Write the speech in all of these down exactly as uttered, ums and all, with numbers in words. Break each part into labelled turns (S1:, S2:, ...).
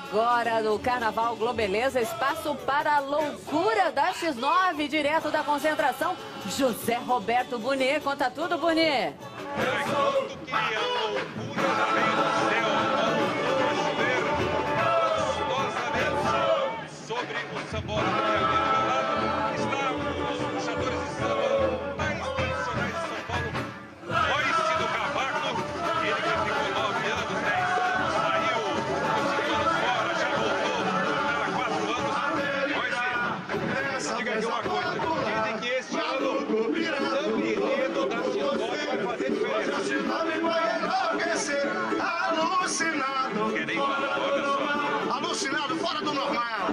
S1: agora do Carnaval Globeleza, espaço para a loucura da X nove, direto da concentração, José Roberto Bonet. Conta tudo, Bonet.
S2: Tudo que a loucura já vem do céu, vamos chover gostosamente sobre o sambódromo que ali do meu lado está os puxadores de samba mais tradicionais de São Paulo. Royce do Cavaco, ele que ficou nove anos, dez anos, saiu, cinco anos fora, já voltou para quatro anos. Royce, diga aqui uma coisa, dizem que este ano o samba enredo da X nove vai fazer diferença. Alucinado. Querem falar, olha só.
S3: Alucinado, fora do normal.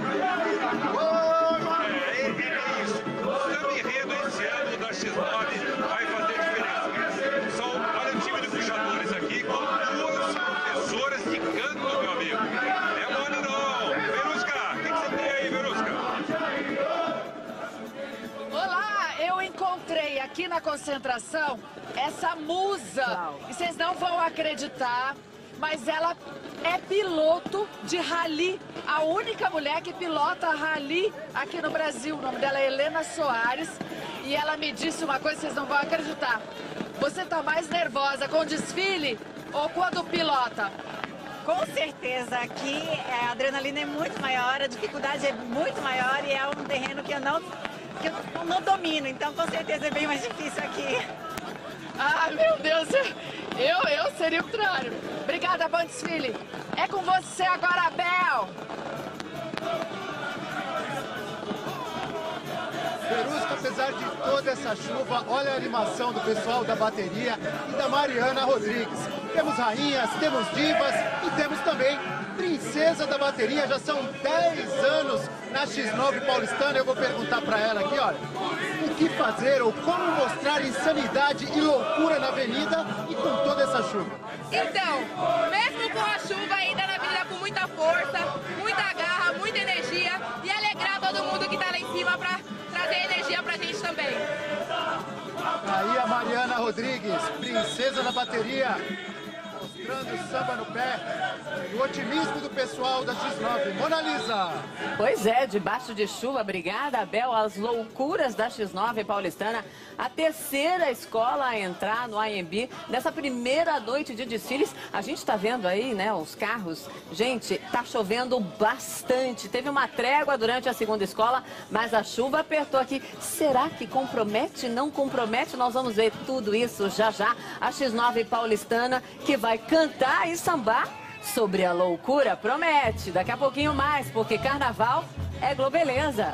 S2: É, é, é isso. O samba enredo esse ano da X nove vai fazer diferença. São, olha o time de puxadores aqui com duas professoras de canto, meu amigo. É mole não. Verusca, o que, que você tem aí, Verusca?
S4: Olá, eu encontrei aqui na concentração essa musa. E vocês não vão acreditar, mas ela é piloto de rally. A única mulher que pilota rally aqui no Brasil. O nome dela é Helena Soares. E ela me disse uma coisa que vocês não vão acreditar. Você tá mais nervosa com o desfile ou quando pilota?
S5: Com certeza, aqui a adrenalina é muito maior, a dificuldade é muito maior e é um terreno que eu não, que eu não, não domino. Então, com certeza, é bem mais difícil aqui.
S4: Ah, meu Deus, eu, eu seria o contrário. Obrigada, bom desfile. É com você agora, Bel.
S6: Verusca, apesar de toda essa chuva, olha a animação do pessoal da bateria e da Mariana Rodrigues. Temos rainhas, temos divas e temos também princesa da bateria. Já são dez anos na X nove paulistana. Eu vou perguntar para ela aqui, olha, o que fazer ou como mostrar insanidade e loucura na avenida e com toda essa chuva?
S7: Então, mesmo com a chuva, ainda na avenida com muita força, muita garra, muita energia e alegrar todo mundo que tá lá em cima para trazer energia pra gente também.
S6: Aí a Mariana Rodrigues, princesa da bateria, mostrando o samba no pé e o otimismo do pessoal da X nove. Mona Lisa!
S1: Pois é, debaixo de chuva, obrigada, Abel, as loucuras da X nove paulistana, a terceira escola a entrar no A M B nessa primeira noite de desfiles. A gente tá vendo aí, né, os carros. Gente, tá chovendo bastante. Teve uma trégua durante a segunda escola, mas a chuva apertou aqui. Será que compromete? Não compromete? Nós vamos ver tudo isso já já. A X nove paulistana que vai cantar e sambar sobre a loucura, promete. Daqui a pouquinho mais, porque carnaval é Globeleza.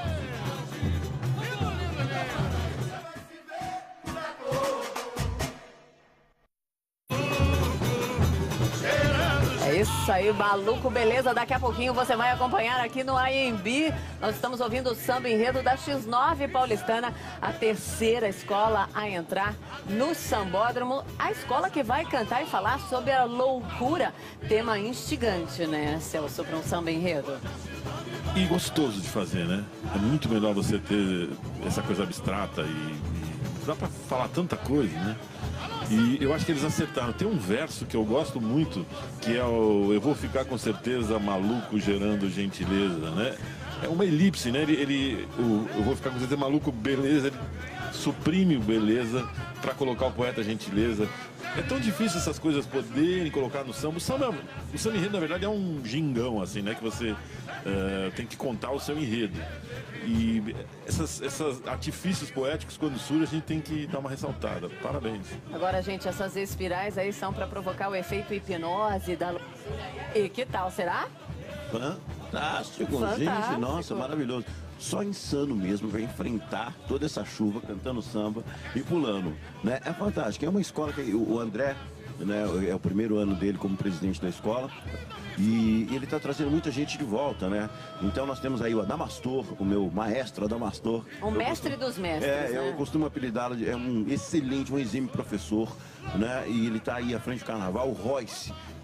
S1: É isso aí, maluco, beleza. Daqui a pouquinho você vai acompanhar aqui no A M B. Nós estamos ouvindo o samba enredo da X nove paulistana, a terceira escola a entrar no sambódromo. A escola que vai cantar e falar sobre a loucura. Tema instigante, né, Celso, para um samba enredo?
S8: E gostoso de fazer, né? É muito melhor você ter essa coisa abstrata e, e dá pra falar tanta coisa, né? E eu acho que eles acertaram. Tem um verso que eu gosto muito, que é o eu vou ficar com certeza maluco gerando gentileza, né? É uma elipse, né? Ele, ele o, eu vou ficar com certeza maluco, beleza, ele suprime o beleza para colocar o poeta gentileza. É tão difícil essas coisas poderem colocar no samba. O samba, o samba enredo, na verdade, é um gingão, assim, né? Que você uh, tem que contar o seu enredo. E essas, esses artifícios poéticos, quando surgem, a gente tem que dar uma ressaltada. Parabéns.
S1: Agora, gente, essas espirais aí são para provocar o efeito hipnose da loucura. E que tal, será?
S9: Fantástico,
S1: Fantástico.
S9: Gente, nossa, maravilhoso. Só insano mesmo vai enfrentar toda essa chuva, cantando samba e pulando, né? É fantástico. É uma escola que o André, né, é o primeiro ano dele como presidente da escola. E ele está trazendo muita gente de volta, né? Então nós temos aí o Adamastor, o meu maestro Adamastor.
S1: O mestre costumo, dos mestres,
S9: É,
S1: né?
S9: eu costumo apelidá-lo de é um excelente, um exímio professor, né? E ele está aí à frente do carnaval. O Royce,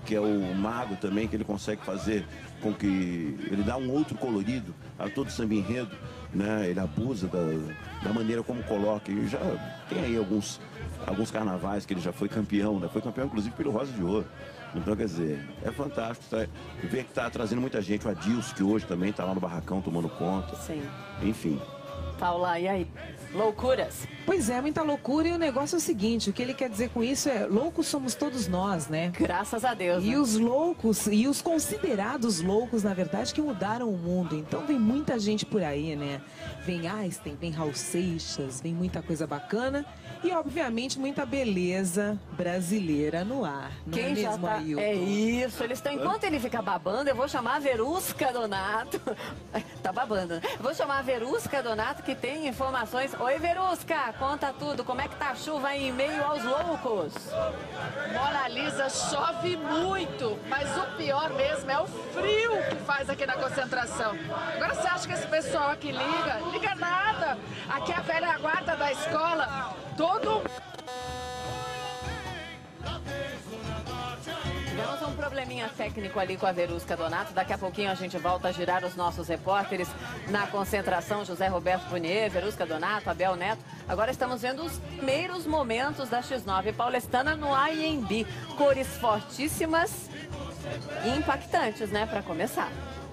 S9: que é o mago também, que ele consegue fazer com que ele dá um outro colorido a todo o samba enredo, né? Ele abusa da, da maneira como coloca. E já tem aí alguns, alguns carnavais que ele já foi campeão, né? Foi campeão inclusive pelo Rosa de Ouro. Então, quer dizer, é fantástico. Tá? Ver que tá trazendo muita gente. O Adilson, que hoje também tá lá no barracão tomando conta.
S1: Sim.
S9: Enfim.
S1: Paula, e aí? Loucuras.
S10: Pois é, muita loucura, e o negócio é o seguinte, o que ele quer dizer com isso é, loucos somos todos nós, né?
S1: Graças a Deus.
S10: E
S1: né?
S10: os loucos, e os considerados loucos, na verdade, que mudaram o mundo. Então vem muita gente por aí, né? Vem Einstein, vem Raul Seixas, vem muita coisa bacana e, obviamente, muita beleza brasileira no ar. Não
S1: Quem
S10: é
S1: já
S10: mesmo,
S1: tá...
S10: Ailton?
S1: É isso, eles estão... Enquanto ele fica babando, eu vou chamar a Verusca Donato. Tá babando, né? Eu vou chamar a Verusca Donato, que tem informações. Oi, Verusca, conta tudo. Como é que tá a chuva aí em meio aos loucos?
S4: Mona Lisa, chove muito, mas o pior mesmo é o frio que faz aqui na concentração. Agora você acha que esse pessoal aqui liga? Liga nada. Aqui é a velha guarda da escola, todo...
S1: Tivemos um probleminha técnico ali com a Verusca Donato. Daqui a pouquinho a gente volta a girar os nossos repórteres na concentração. José Roberto Punier, Verusca Donato, Abel Neto. Agora estamos vendo os primeiros momentos da X nove paulistana no A I M B. Cores fortíssimas e impactantes, né, para começar.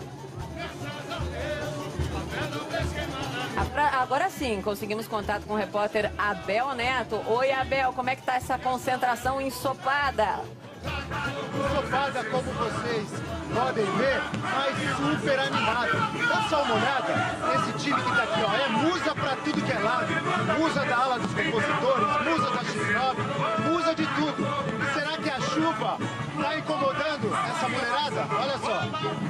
S1: Agora sim, conseguimos contato com o repórter Abel Neto. Oi, Abel, como é que tá essa concentração ensopada?
S6: Ensopada, como vocês podem ver, mas super animada. Dá só uma olhada nesse time que tá aqui, ó. É musa pra tudo que é lado. Musa da ala dos compositores, musa da X nove, musa de tudo. E será que a chuva tá incomodando essa mulherada? Olha só.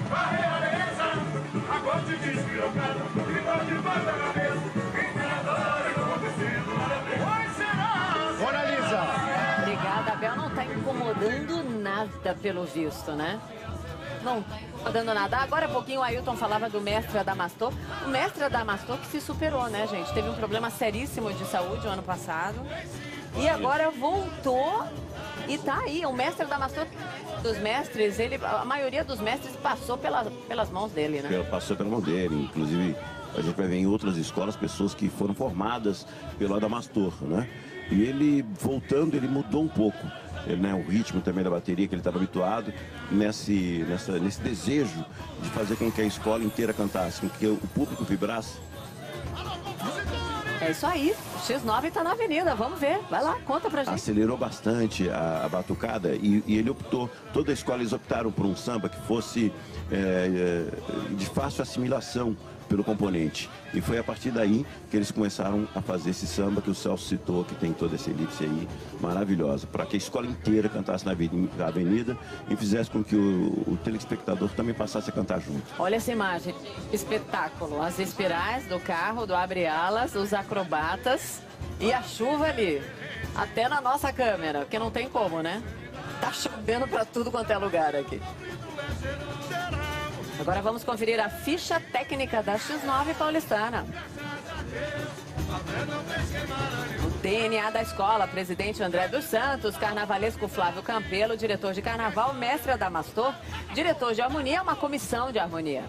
S6: Mona Lisa.
S1: Obrigada, Abel. Não tá incomodando nada, pelo visto, né? Não tá incomodando nada. Agora há pouquinho o Ailton falava do mestre Adamastor. O mestre Adamastor que se superou, né, gente? Teve um problema seríssimo de saúde o ano passado. E agora voltou e tá aí. O mestre Adamastor, dos mestres, ele, a maioria dos mestres passou pela, pelas mãos dele, né?
S9: Passou pela mão dele, inclusive a gente vai ver em outras escolas pessoas que foram formadas pelo Adamastor, né? E ele, voltando, ele mudou um pouco, né, o ritmo também da bateria que ele estava habituado, nesse, nessa, nesse desejo de fazer com que a escola inteira cantasse, com que o público vibrasse.
S1: É isso aí, o X nove tá na avenida, vamos ver, vai lá, conta pra gente.
S9: Acelerou bastante a, a batucada e, e ele optou, toda a escola eles optaram por um samba que fosse é, é, de fácil assimilação pelo componente. E foi a partir daí que eles começaram a fazer esse samba que o Celso citou, que tem toda essa elipse aí, maravilhosa, para que a escola inteira cantasse na avenida e fizesse com que o, o telespectador também passasse a cantar junto.
S1: Olha essa imagem, espetáculo, as espirais do carro, do abre-alas, os acrobatas e a chuva ali, até na nossa câmera, porque não tem como, né? Tá chovendo para tudo quanto é lugar aqui. Agora vamos conferir a ficha técnica da X nove paulistana. O D N A da escola, presidente André dos Santos, carnavalesco Flávio Campelo, diretor de carnaval, mestre Adamastor, diretor de harmonia, uma comissão de harmonia.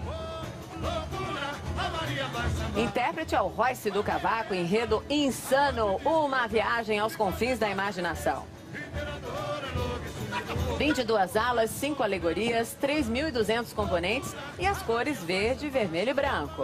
S1: Intérprete é o Royce do Cavaco, enredo Insano, uma viagem aos confins da imaginação. vinte e duas alas, cinco alegorias, três mil e duzentos componentes e as cores verde, vermelho e branco.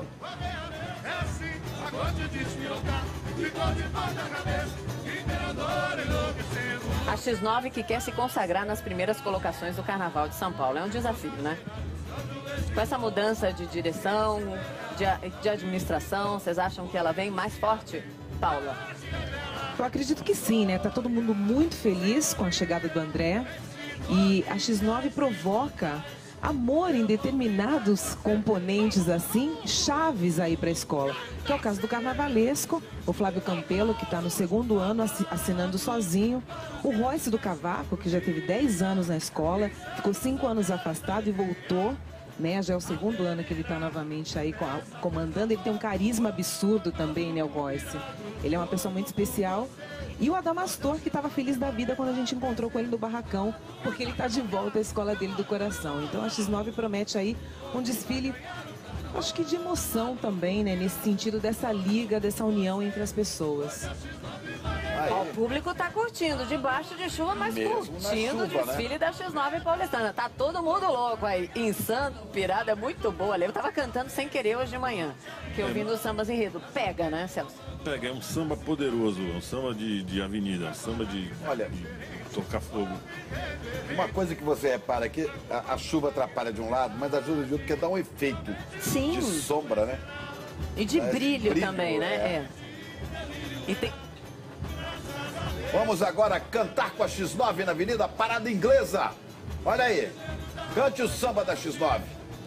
S1: A X nove que quer se consagrar nas primeiras colocações do Carnaval de São Paulo. É um desafio, né? Com essa mudança de direção, de, de administração, vocês acham que ela vem mais forte, Paula?
S10: Eu acredito que sim, né? Tá todo mundo muito feliz com a chegada do André. E a X nove provoca amor em determinados componentes, assim, chaves aí para a escola. Que é o caso do carnavalesco, o Flávio Campelo, que está no segundo ano assinando sozinho. O Royce do Cavaco, que já teve dez anos na escola, ficou cinco anos afastado e voltou. Né, já é o segundo ano que ele está novamente aí comandando. Ele tem um carisma absurdo também, né, o Royce. Ele é uma pessoa muito especial. E o Adamastor, que estava feliz da vida quando a gente encontrou com ele no barracão, porque ele está de volta à escola dele do coração. Então a X nove promete aí um desfile, acho que de emoção também, né? Nesse sentido dessa liga, dessa união entre as pessoas.
S1: Ó, o público tá curtindo, debaixo de chuva, mas
S11: Mesmo
S1: curtindo o
S11: na chuva,
S1: desfile
S11: né?
S1: da X nove Paulistana. Tá todo mundo louco aí, insano, pirada, é muito boa. Eu tava cantando sem querer hoje de manhã, que eu
S8: É.
S1: vim do Sambas Enredo. Pega, né, Celso?
S8: Pega, é um samba poderoso, é um samba de, de avenida, um samba de,
S11: Olha,
S8: de tocar fogo.
S11: uma coisa que você repara aqui, a, a chuva atrapalha de um lado, mas ajuda de outro, porque dá um efeito
S1: Sim.
S11: de sombra, né?
S1: E de
S11: Parece
S1: brilho,
S11: brilho,
S1: também, né?
S11: é.
S1: É. E tem...
S11: Vamos agora cantar com a X nove na Avenida Parada Inglesa. Olha aí, cante o samba da X nove.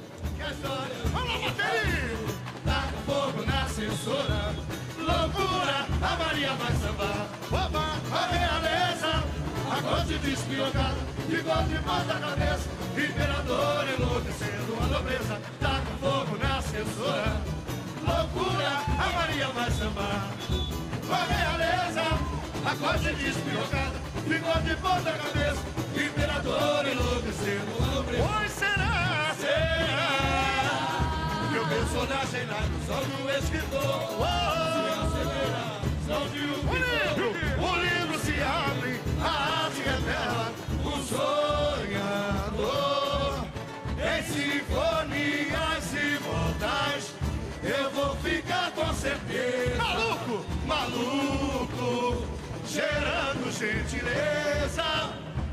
S3: Tá com fogo na censura, loucura, a Maria vai sambar. Oba, a realeza, a corte despirocada, igual de ponta cabeça, imperador enlouquecendo a nobreza. Tá com fogo na censura, loucura, a Maria vai sambar. A realeza, a corte despirocada, igual de ponta cabeça, imperador enlouquecendo a nobreza. Pois será, será que o personagem lá no som do escritor, oh, de um o livro, o livro se abre, a arte revela o sonhador. Em sinfonias imortais eu vou ficar com certeza maluco, maluco, gerando gentileza.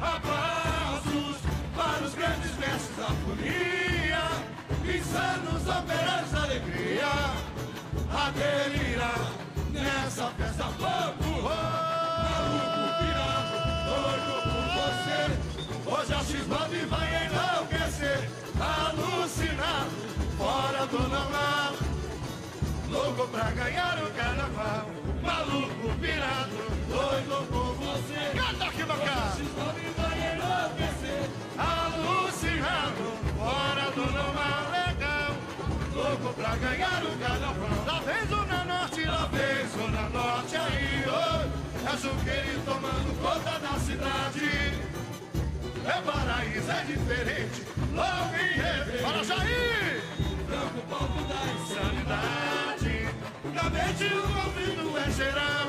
S3: Aplausos para os grandes mestres da folia, insanos operários da alegria, a delirar nessa festa louco, maluco, pirado, doido por você. Hoje a X nove vai enlouquecer, alucinado, fora do normal, louco pra ganhar o carnaval. Maluco, pirado, doido por você. Canta aqui, Bacá! X nove vai enlouquecer, alucinado, fora do normal, legal, louco pra ganhar o carnaval. Lá vem Zona Norte, lá vem Zona Norte, aí, oi, é Juqueiro tomando conta da cidade. É paraíso, é diferente, louco e reverente. Para Jair! Branco, palco da insanidade. Na mente o conflito é geral,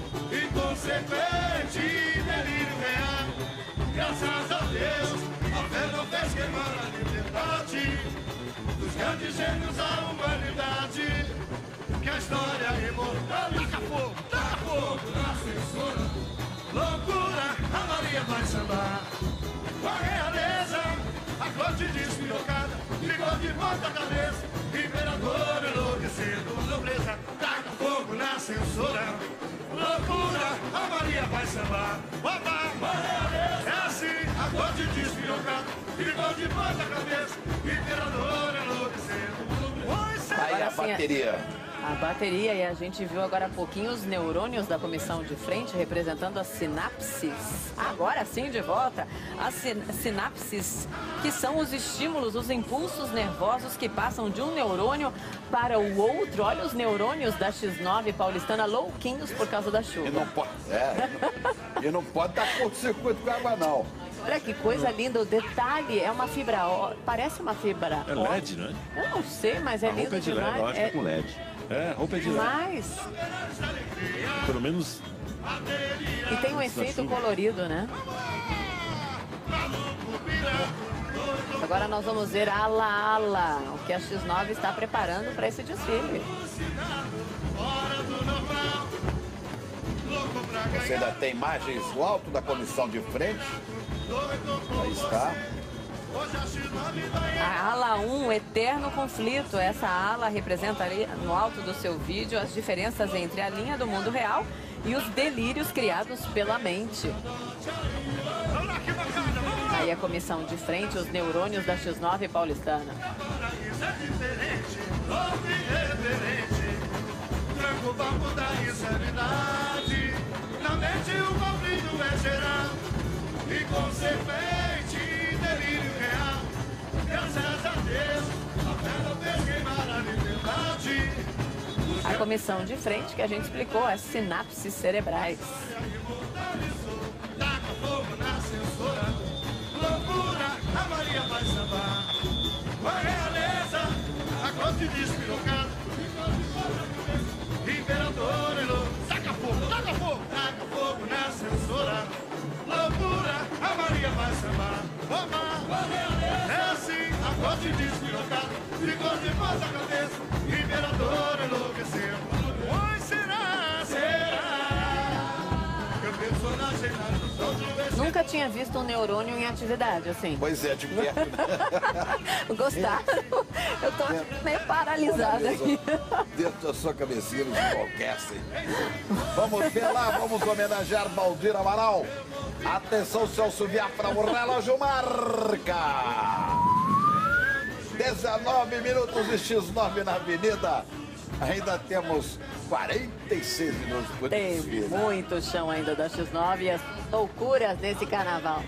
S3: inconsequente, delírio real. Graças a Deus, a fé não fez queimar a liberdade dos grandes gênios da humanidade. Que a história é imortal. Taca fogo, taca fogo na censura, loucura, a Maria vai sambar. A realeza, a corte despirocada, ficou de ponta cabeça, imperador enlouquecido, nobreza, taca fogo na censura, loucura, a Maria vai sambar. Opa, a realeza, é assim, a corte despirocada, ficou de ponta cabeça, imperador enlouquecido, nobreza.
S11: Aí a
S1: Agora sim,
S11: bateria.
S1: A bateria, e a gente viu agora há pouquinho os neurônios da comissão de frente representando as sinapses. Agora sim, de volta, as sin sinapses, que são os estímulos, os impulsos nervosos que passam de um neurônio para o outro. Olha os neurônios da X nove Paulistana louquinhos por causa da chuva.
S11: E não pode, é, e não pode dar curto-circuito com água, não.
S1: Olha que coisa linda, o detalhe é uma fibra, ó, parece uma fibra.
S8: É L E D, né?
S1: Eu não sei, mas é
S8: A roupa
S1: lindo
S8: é de L E D,
S1: demais.
S8: eu acho que
S9: É com L E D.
S8: É, roupa é de L E D.
S1: Mas
S8: Pelo menos
S1: e tem um efeito colorido, né? Agora nós vamos ver ala ala, o que a X nove está preparando para esse desfile.
S11: Você ainda tem imagens do alto da comissão de frente. Aí está.
S1: A ala um, o eterno conflito. Essa ala representaria no alto do seu vídeo as diferenças entre a linha do mundo real e os delírios criados pela mente. Aí a comissão de frente, os neurônios da X nove Paulistana.
S3: Tranco o banco da insanidade. Na mente o conflito é geral, inconsequente, delírio real. Graças a Deus, a fé não fez queimar a liberdade.
S1: comissão de frente que a gente explicou as sinapses cerebrais.
S3: Loucura, a Maria vai sambar. Vai realeza, a corte despirocada. Imperador é louco. Taca fogo, taca fogo. Taca fogo na censura. Loucura, a Maria vai sambar. É assim, a corte despirocada. Ficou de ponta cabeça. Imperador enlouqueceu. Oi, será, será? Eu personagem na junção de vez.
S1: Nunca tinha visto um neurônio em atividade, assim.
S11: Pois é, de perto.
S1: Gostaram? Eu tô meio paralisada aqui.
S11: Dentro da sua cabecinha eles enlouquecem. Vamos ver lá, vamos homenagear Valdir Amaral. Atenção, Celso Biafra, o relógio marca. dezenove minutos e X nove na avenida. Ainda temos quarenta e seis minutos por
S1: Tem muito chão ainda da X nove e as loucuras desse carnaval.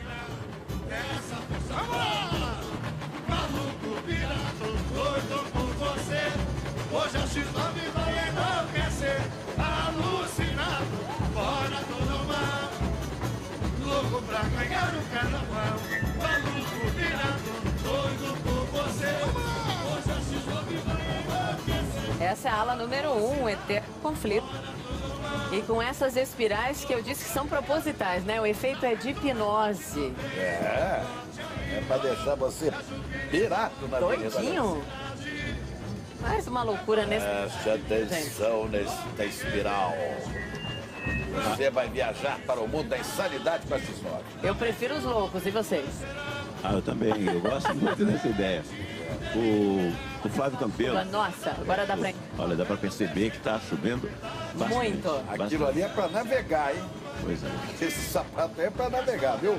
S3: Maluco, pirata, doido por você. Hoje a X nove vai enlouquecer. Alucinado, fora do normal. Louco pra ganhar o carnaval. Maluco, pirata, doido por você. Hoje a X nove vai enlouquecer.
S1: Essa é a ala número um, um eterno conflito. E com essas espirais que eu disse que são propositais, né? O efeito é de hipnose.
S11: É, é pra deixar você pirado na avenida.
S1: Doidinho. Mais uma loucura nesse...
S11: Preste atenção nesta espiral. Você vai viajar para o mundo da insanidade com a X nove.
S1: Eu prefiro os loucos, e vocês?
S9: Ah, eu também. Eu gosto muito dessa ideia. O, o Flávio Campelo...
S1: Nossa, agora dá pra...
S9: Olha, dá pra perceber que tá chovendo bastante.
S1: Muito.
S9: Bastante.
S11: Aquilo ali é pra navegar, hein?
S9: Pois é.
S11: Esse sapato aí é pra navegar, viu?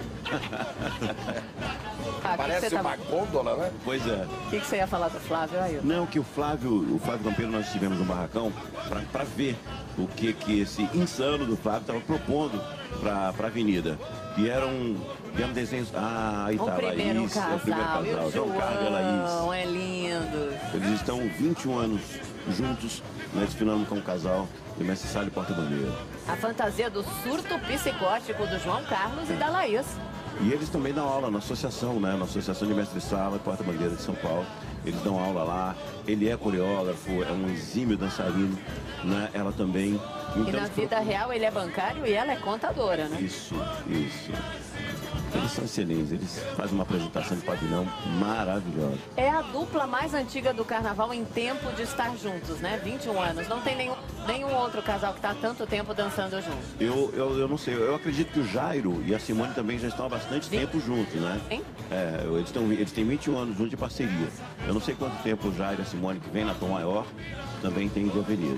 S1: Ah,
S11: Parece
S1: que que
S11: uma
S1: tá...
S11: gôndola, né?
S9: Pois é.
S1: O que, que você ia falar do Flávio aí?
S9: Não, que o Flávio, o Flávio Campelo, nós estivemos no barracão para ver o que, que esse insano do Flávio estava propondo para a avenida. E eram, eram desenhos. Ah, aí
S1: O
S9: tá,
S1: primeiro
S9: Laís,
S1: casal,
S9: é o primeiro casal.
S1: e o
S9: João Carlos e a Laís.
S1: João, é lindo.
S9: Eles estão vinte e um anos juntos, né, desfilando como casal de Mestre Sala e Porta-Bandeira.
S1: A fantasia do surto psicótico do João Carlos e da Laís.
S9: E eles também dão aula na associação, né? Na Associação de Mestre Sala e Porta-Bandeira de São Paulo. Eles dão aula lá. Ele é coreógrafo, é um exímio dançarino, né? Ela também. Então,
S1: E na vida real ele é bancário e ela é contadora, né?
S9: Isso, isso. Eles são excelentes, eles fazem uma apresentação de pavilhão maravilhosa.
S1: É a dupla mais antiga do carnaval em tempo de estar juntos, né? vinte e um anos. Não tem nenhum, nenhum outro casal que está há tanto tempo dançando juntos.
S9: Eu, eu, eu não sei, eu acredito que o Jairo e a Simone também já estão há bastante
S1: Sim.
S9: tempo juntos, né?
S1: Sim.
S9: É, eles, tão, eles têm vinte e um anos juntos de parceria. Eu não sei quanto tempo o Jairo e a Simone, que vem na Tom Maior, também tem de avenida.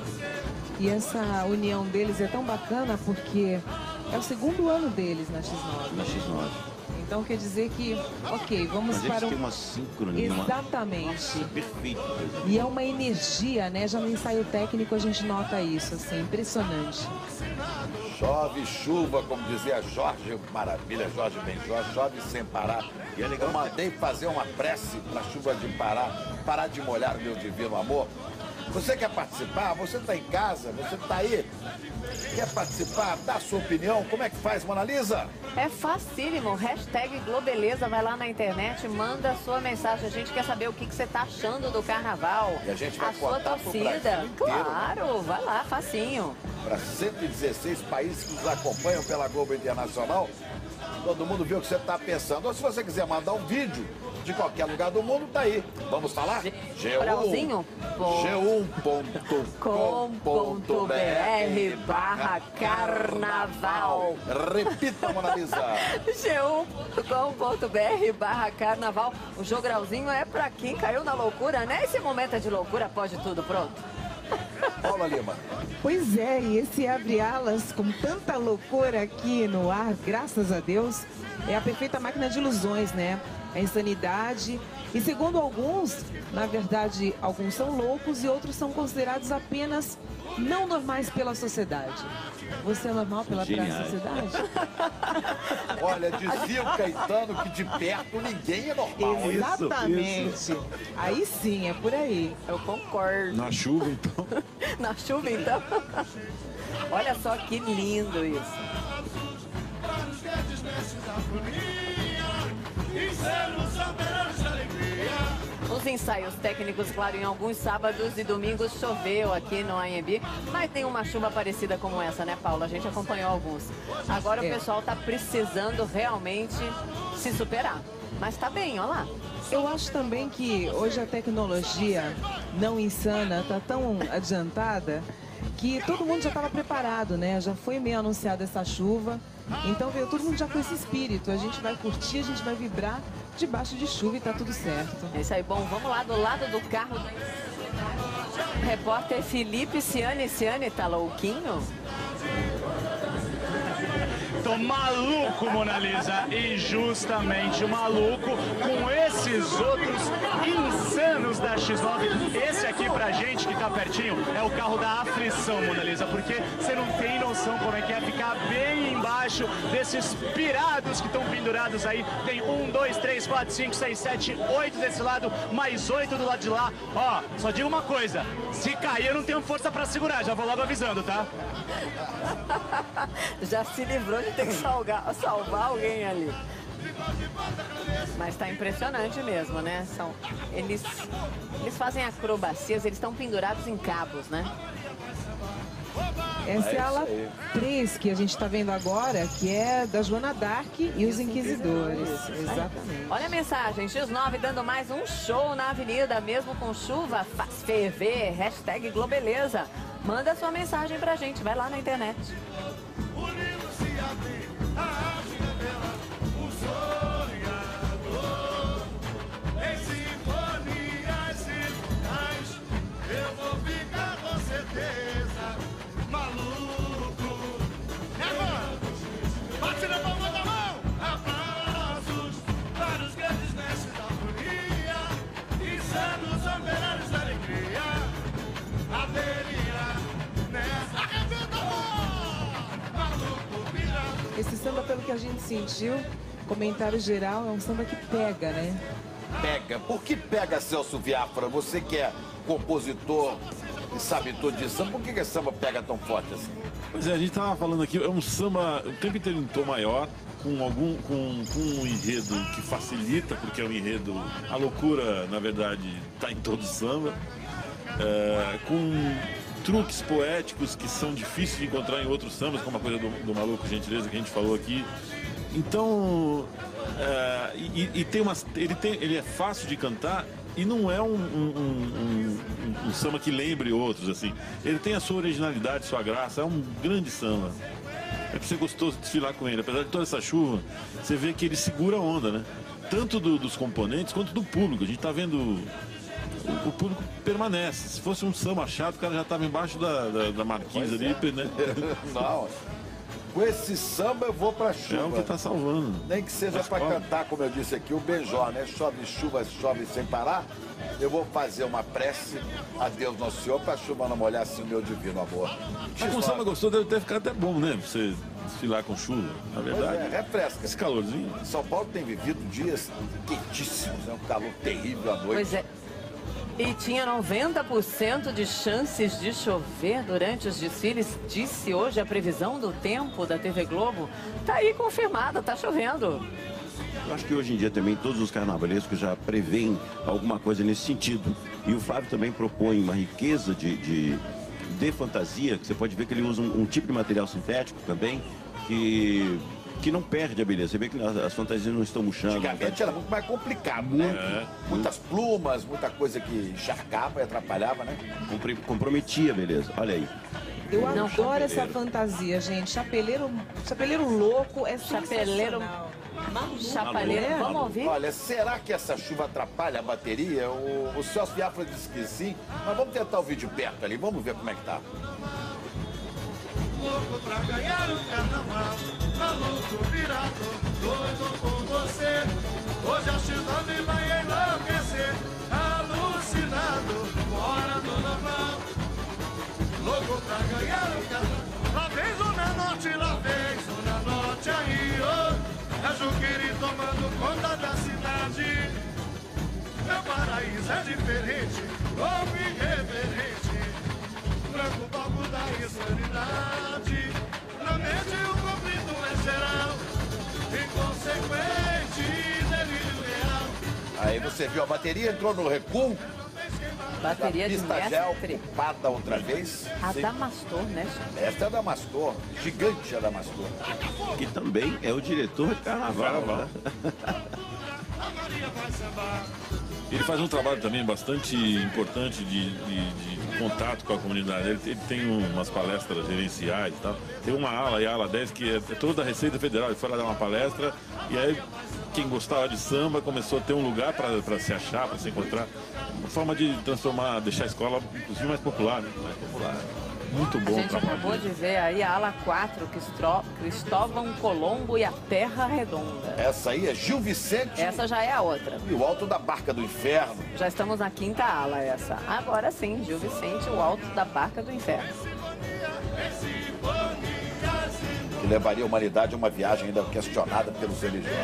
S10: E essa união deles é tão bacana porque é o segundo ano deles na X nove.
S9: Na X nove.
S10: Então quer dizer que, ok, vamos
S9: Mas eles
S10: para
S9: têm
S10: um...
S9: uma sincronia.
S10: Exatamente.
S9: Uma... Perfeito.
S10: E é uma energia, né? Já no ensaio técnico a gente nota isso, assim, impressionante.
S11: Chove, chuva, como dizia Jorge Maravilha, Jorge Benjó, chove sem parar.
S9: E é legal.
S11: Eu mandei fazer uma prece para a chuva de parar, parar de molhar meu divino amor. Você quer participar? Você está em casa? Você está aí? Quer participar? Dá a sua opinião? Como é que faz, Mona Lisa?
S1: É facílimo. Hashtag Globeleza. Vai lá na internet, manda a sua mensagem. A gente quer saber o que, que você está achando do carnaval.
S11: E a gente vai
S1: a sua
S11: contar pro
S1: torcida.
S11: Brasil inteiro.
S1: Claro, vai lá, facinho.
S11: Para cento e dezesseis países que nos acompanham pela Globo Internacional. Todo mundo viu o que você está pensando. Ou se você quiser mandar um vídeo de qualquer lugar do mundo, tá aí. Vamos falar? G um ponto com ponto br barra carnaval. Repita, Mona Lisa.
S1: G um ponto com ponto br barra carnaval. O jogralzinho é pra quem caiu na loucura, né? Esse momento é de loucura, pode tudo, pronto.
S11: Paula Lima.
S10: Pois é, e esse abre alas com tanta loucura aqui no ar, graças a Deus, é a perfeita máquina de ilusões, né? A insanidade. E segundo alguns, na verdade, alguns são loucos e outros são considerados apenas não normais pela sociedade. Você é normal pela pra sociedade?
S11: Olha, dizia o Caetano que de perto ninguém é normal.
S10: Exatamente.
S11: Isso, isso.
S10: Aí sim, é por aí.
S1: Eu concordo.
S8: Na chuva, então.
S1: Na chuva, então. Olha só que lindo isso. Os ensaios técnicos, claro, em alguns sábados e domingos choveu aqui no A M B, mas tem uma chuva parecida como essa, né, Paula? A gente acompanhou alguns. Agora
S10: É.
S1: o pessoal tá precisando realmente se superar. Mas tá bem, olha lá.
S10: Eu acho também que hoje a tecnologia não insana está tão adiantada que todo mundo já estava preparado, né? Já foi meio anunciada essa chuva, então veio todo mundo já com esse espírito. A gente vai curtir, a gente vai vibrar debaixo de chuva e tá tudo certo.
S1: É isso aí. Bom, vamos lá do lado do carro do repórter Felipe Ciani. Ciani, tá louquinho?
S12: Tô maluco, Mona Lisa, injustamente maluco com esses outros insanos da X nove. Esse aqui pra gente que tá pertinho é o carro da aflição, Mona Lisa, porque você não tem noção como é que é ficar bem embaixo desses pirados que estão pendurados aí. Tem um, dois, três, quatro, cinco, seis, sete, oito desse lado, mais oito do lado de lá. Ó, só digo uma coisa, se cair eu não tenho força pra segurar, já vou logo avisando, tá?
S1: Já se livrou de ter que salgar, salvar alguém ali. Mas tá impressionante mesmo, né? São, eles, eles fazem acrobacias, eles estão pendurados em cabos, né?
S10: Essa é a ala três que a gente está vendo agora, que é da Joana Dark e os Inquisidores. Exatamente.
S1: Olha a mensagem, X nove dando mais um show na avenida, mesmo com chuva, faz ferver, hashtag Globeleza. Manda sua mensagem pra gente, vai lá na internet.
S10: Esse samba, pelo que a gente sentiu, comentário geral, é um samba que pega, né?
S11: Pega. Por que pega, Celso Viafra? Você que é compositor e sabe tudo de samba, por que, que esse samba pega tão forte assim?
S8: Pois é, a gente tava falando aqui, é um samba o tempo inteiro em tom maior, com algum com, com um enredo que facilita, porque é um enredo, a loucura, na verdade, tá em todo samba, é, com truques poéticos que são difíceis de encontrar em outros sambas, como a coisa do, do Maluco Gentileza que a gente falou aqui. Então, é, e, e tem umas, ele, tem, ele é fácil de cantar e não é um, um, um, um, um samba que lembre outros, assim. Ele tem a sua originalidade, sua graça, é um grande samba. É pra ser gostoso de desfilar com ele. Apesar de toda essa chuva, você vê que ele segura a onda, né? Tanto do, dos componentes quanto do público. A gente tá vendo... O, o público permanece. Se fosse um samba chato, o cara já tava embaixo da, da, da marquise ali,
S11: é.
S8: né?
S11: Não, com esse samba eu vou pra chuva.
S8: É o que tá salvando.
S11: Nem que seja para cantar, como eu disse aqui, o Benjó, né? Chove chuva, chove sem parar. Eu vou fazer uma prece a Deus Nosso Senhor para a chuva não molhar assim o meu divino amor.
S8: Mas com samba gostou, deve ter ficado até bom, né? Pra você desfilar com chuva, na verdade.
S11: Pois é, refresca.
S8: Esse calorzinho.
S11: São Paulo tem vivido dias quentíssimos, é um calor terrível à noite.
S1: Pois é. E tinha noventa por cento de chances de chover durante os desfiles, disse hoje a previsão do tempo da T V Globo. Tá aí confirmada, tá chovendo.
S9: Eu acho que hoje em dia também todos os carnavalescos já preveem alguma coisa nesse sentido. E o Flávio também propõe uma riqueza de, de, de fantasia, que você pode ver que ele usa um, um tipo de material sintético também, que... que não perde a beleza. Você vê que as, as fantasias não estão murchando.
S11: Antigamente era muito mais complicado,
S9: muito,
S11: né? É. Muitas plumas, muita coisa que encharcava e atrapalhava, né?
S9: Comprometia a beleza. Olha aí.
S10: Eu não, adoro essa fantasia, gente. Chapeleiro, chapeleiro louco é
S1: Chapeleiro. Chapeleiro, vamos ouvir?
S11: Olha, será que essa chuva atrapalha a bateria? O, o Celso Viafra disse que sim, mas vamos tentar ouvir de perto ali, vamos ver como é que tá.
S3: Louco pra ganhar o carnaval, maluco virado, doido com você. Hoje a X nove vai enlouquecer, alucinado, fora do normal. Louco país é diferente, novo e irreverente. Branco palco da insanidade, na mente o conflito é geral, inconsequente, delírio real.
S11: Aí você viu, a bateria entrou no recuo.
S1: Bateria de
S11: pista já
S1: mestre.
S11: ocupada outra vez.
S1: A
S11: Sim.
S1: Damastor, né?
S11: Esta é a Damastor, gigante a Damastor.
S9: Que também é o diretor de carnaval.
S8: Carnaval.
S9: Né?
S8: Ele faz um trabalho também bastante importante de, de, de contato com a comunidade. Ele, ele tem umas palestras gerenciais e tal. Tem uma ala, e a ala dez, que é toda a Receita Federal. Ele foi lá dar uma palestra e aí quem gostava de samba começou a ter um lugar para se achar, para se encontrar. Uma forma de transformar, deixar a escola, inclusive, mais popular, né? Mais popular. Muito bom
S1: A gente
S8: trabalho.
S1: acabou de ver aí a ala quatro, Cristó- Cristóvão Colombo e a Terra Redonda.
S11: Essa aí é Gil Vicente.
S1: Essa já é a outra.
S11: E o Alto da Barca do Inferno.
S1: Já estamos na quinta ala essa. Agora sim, Gil Vicente, o Alto da Barca do Inferno.
S11: Que levaria a humanidade a uma viagem ainda questionada pelos religiosos.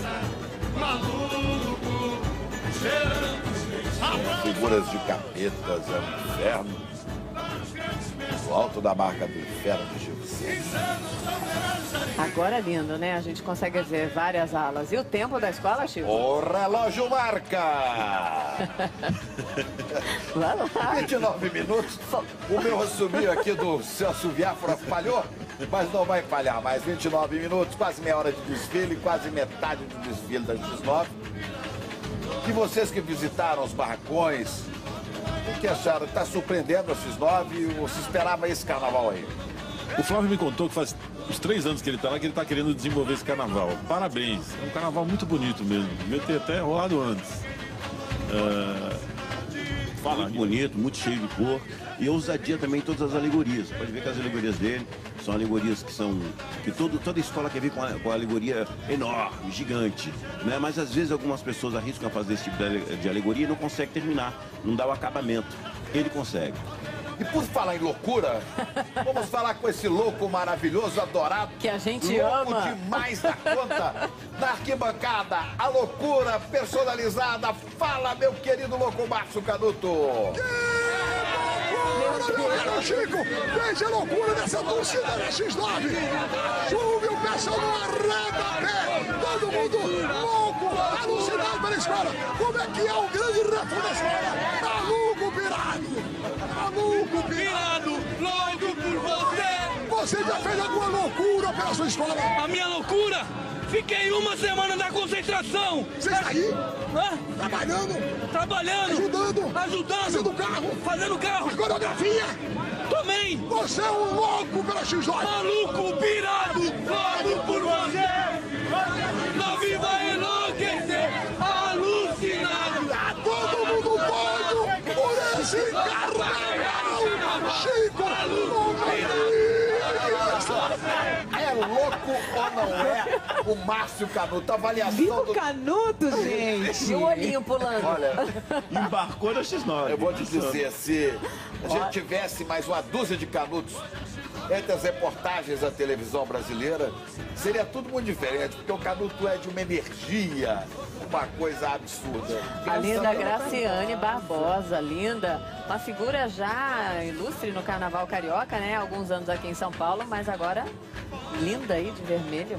S11: Figuras de capetas, é o inferno. O Alto da Barca do Inferno de Gil Vicente.
S1: Agora é lindo, né? A gente consegue ver várias alas. E o tempo da escola, Chico?
S11: O relógio marca!
S1: Vai lá.
S11: vinte e nove minutos. O meu assumir aqui do Celso Biafra falhou, mas não vai falhar mais. vinte e nove minutos, quase meia hora de desfile, quase metade do desfile da X nove. E vocês que visitaram os barracões, o que acharam? Está surpreendendo a X nove? Ou se esperava esse carnaval aí?
S8: O Flávio me contou que faz uns três anos que ele está lá, que ele está querendo desenvolver esse carnaval. Parabéns, é um carnaval muito bonito mesmo. Devia ter até rolado antes. Uh...
S9: Fala, muito bonito, muito cheio de cor. E a ousadia também em todas as alegorias. Você pode ver que as alegorias dele são alegorias que são... que todo, toda escola quer ver com a, com a alegoria enorme, gigante. Né? Mas às vezes algumas pessoas arriscam a fazer esse tipo de, de alegoria e não conseguem terminar. Não dá o acabamento. Ele consegue.
S11: E por falar em loucura, vamos falar com esse louco maravilhoso, adorado.
S1: Que a gente
S11: louco
S1: ama.
S11: demais da conta. Na arquibancada, a loucura personalizada. Fala, meu querido louco Márcio Canuto.
S3: Meu Chico, veja a loucura dessa torcida da X nove. Chuve, o pessoal não arreda pé. Todo mundo louco, alucinado pela escola. Como é que é o grande refrão da escola? Maluco pirado. Maluco pirado, louco por você. Você já fez alguma loucura pela sua escola?
S13: A minha loucura? Fiquei uma semana na concentração.
S3: Você está aí?
S13: Hã?
S3: Trabalhando?
S13: Trabalhando.
S3: Ajudando?
S13: Ajudando.
S3: Fazendo carro?
S13: Fazendo carro.
S3: A coreografia?
S13: Também.
S3: Você é um louco pela X nove.
S13: Maluco, pirado, louco por você. Não viva enlouquecer, alucinado.
S3: Tá todo mundo doido por esse carnaval. Chico,
S11: é louco ou não é o Márcio Canuto? A avaliação
S10: Viva o
S11: do...
S10: Canuto, gente!
S1: E o olhinho pulando.
S11: Olha,
S9: embarcou na X nove.
S11: Eu vou te dizer, se a gente tivesse mais uma dúzia de canutos entre as reportagens da televisão brasileira, seria tudo muito diferente, porque o Canuto é de uma energia, uma coisa absurda.
S1: A linda Graciane Barbosa, linda. Uma figura já ilustre no Carnaval Carioca, né? Alguns anos aqui em São Paulo, mas agora linda aí de vermelho.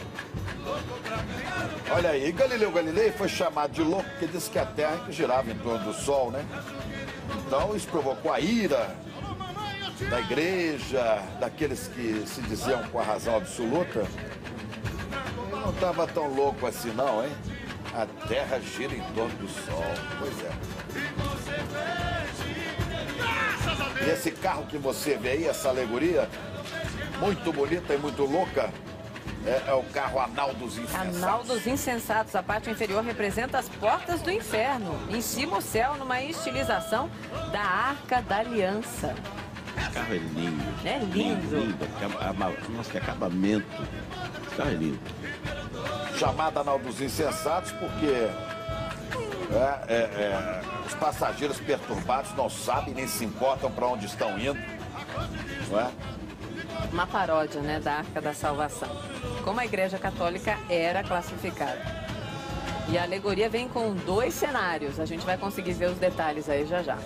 S11: Olha aí, Galileu Galilei foi chamado de louco porque disse que a Terra girava em torno do Sol, né? Então isso provocou a ira da igreja, daqueles que se diziam com a razão absoluta. Ele não estava tão louco assim não, hein? A Terra gira em torno do Sol. Pois é. E esse carro que você vê aí, essa alegoria, muito bonita e muito louca, é, é o carro Anal dos Insensatos.
S1: Anal dos Insensatos. A parte inferior representa as portas do inferno. Em cima o céu, numa estilização da Arca da Aliança.
S9: Esse carro é lindo.
S1: É lindo.
S9: lindo. Nossa, que acabamento. Esse carro é lindo.
S11: Chamada Anal dos Insensatos porque é, é, é, os passageiros perturbados não sabem nem se importam para onde estão indo, não é?
S1: Uma paródia, né, da Arca da Salvação. Como a Igreja Católica era classificada. E a alegoria vem com dois cenários. A gente vai conseguir ver os detalhes aí já já.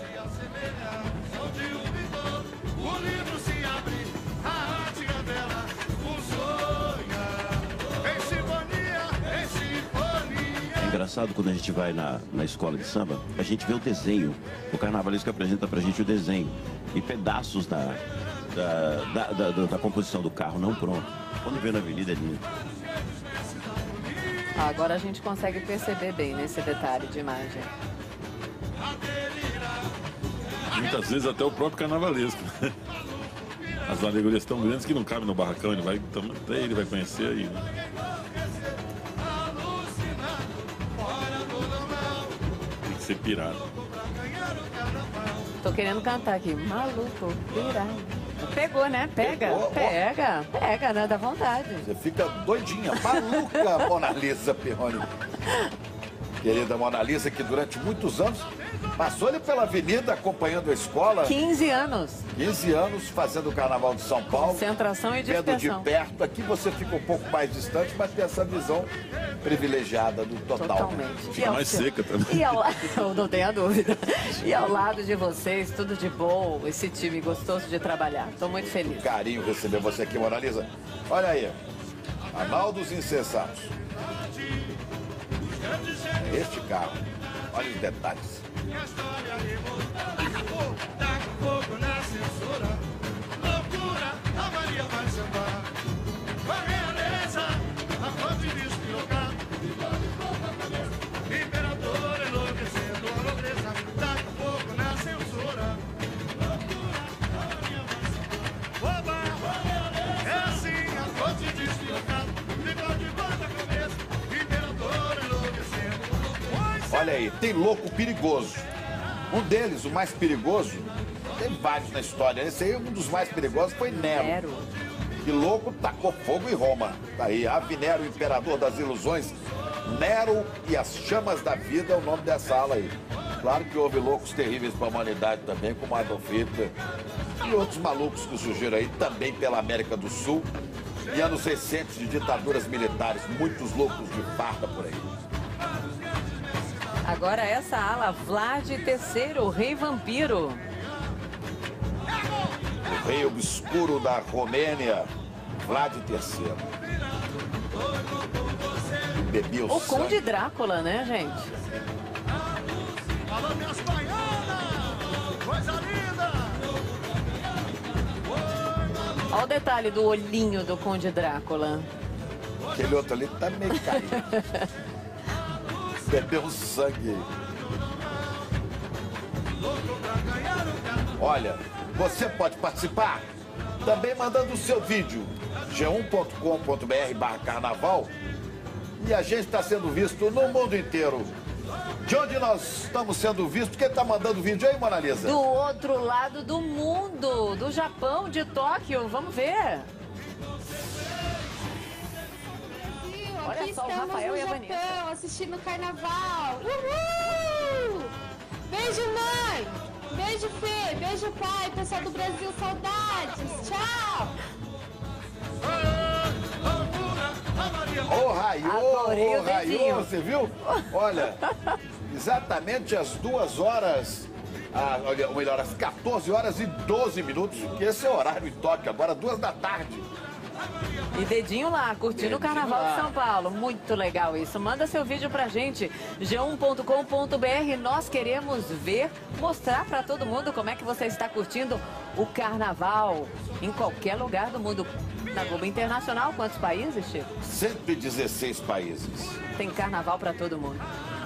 S9: É engraçado quando a gente vai na, na escola de samba, a gente vê o desenho. O carnavalesco apresenta pra gente o desenho. E pedaços da, da, da, da, da, da composição do carro, não pronto. Quando vê na avenida é lindo.
S1: Agora a gente consegue perceber bem nesse detalhe de imagem.
S8: Muitas vezes até o próprio carnavalesco. As alegorias tão grandes que não cabem no barracão, ele vai, até ele vai conhecer aí, né? Tem que ser pirado.
S1: Tô querendo cantar aqui. Maluco, pirado. Pegou, né? Pega,
S11: Pegou,
S1: pega, pega, né? Dá vontade.
S11: Você fica doidinha, maluca, Mona Lisa Pirroni. Querida Mona Lisa, que durante muitos anos passou ali pela avenida acompanhando a escola.
S1: quinze anos.
S11: quinze anos fazendo o Carnaval de São Paulo.
S1: Concentração e
S11: vendo
S1: dispersão.
S11: de perto. Aqui você fica um pouco mais distante, mas tem essa visão privilegiada do total.
S1: Totalmente.
S8: Fica mais seca também.
S1: E ao lado, não tenha dúvida. E ao lado de vocês, tudo de bom, esse time gostoso de trabalhar. Estou muito feliz.
S11: Carinho receber você aqui, Mona Lisa. Olha aí, Canal dos Insensatos. É este carro. Olha os detalhes. Olha aí, tem louco perigoso. Um deles, o mais perigoso, tem vários na história. Esse aí, um dos mais perigosos, foi Nero.
S1: Nero.
S11: Que louco tacou fogo em Roma. Tá aí, Ave Nero, imperador das ilusões. Nero e as chamas da vida é o nome dessa ala aí. Claro que houve loucos terríveis para a humanidade também, como Adolf Hitler e outros malucos que surgiram aí também pela América do Sul. E anos recentes de ditaduras militares, muitos loucos de farda por aí.
S1: Agora essa ala, Vlad terceiro, o rei vampiro.
S11: O rei obscuro da Romênia, Vlad terceiro. Bebia o
S1: O
S11: sangue.
S1: Conde Drácula, né, gente?
S3: Alô, minhas baianas! Coisa linda!
S1: Olha o detalhe do olhinho do Conde Drácula.
S11: Aquele outro ali tá meio caído. Bebeu sangue. Olha, você pode participar também mandando o seu vídeo g um ponto com ponto br barra carnaval e a gente está sendo visto no mundo inteiro. De onde nós estamos sendo vistos? Quem está mandando vídeo aí, Mona Lisa?
S1: Do outro lado do mundo, do Japão, de Tóquio. Vamos ver. Olha
S14: Aqui
S1: só o
S14: estamos
S1: Rafael
S14: no
S1: e a
S14: Japão,
S1: Vanessa.
S14: assistindo o carnaval. Uhul! Beijo, mãe! Beijo, Fê! Beijo, pai! Pessoal do Brasil, saudades! Tchau!
S11: Ô, Raiô,
S1: Adorei
S11: ô,
S1: o
S11: Raiô,
S1: dedinho.
S11: você viu? Olha, exatamente às duas horas, ah, olha, ou melhor, às quatorze horas e doze minutos, que esse é o horário em Tóquio, agora duas da tarde.
S1: E dedinho lá, curtindo
S11: Dedinho
S1: o Carnaval
S11: lá.
S1: de São Paulo. Muito legal isso. Manda seu vídeo pra gente, g um ponto com ponto br. Nós queremos ver, mostrar pra todo mundo como é que você está curtindo o Carnaval em qualquer lugar do mundo. Na Globo Internacional, quantos países, Chico?
S11: cento e dezesseis países.
S1: Tem Carnaval pra todo mundo.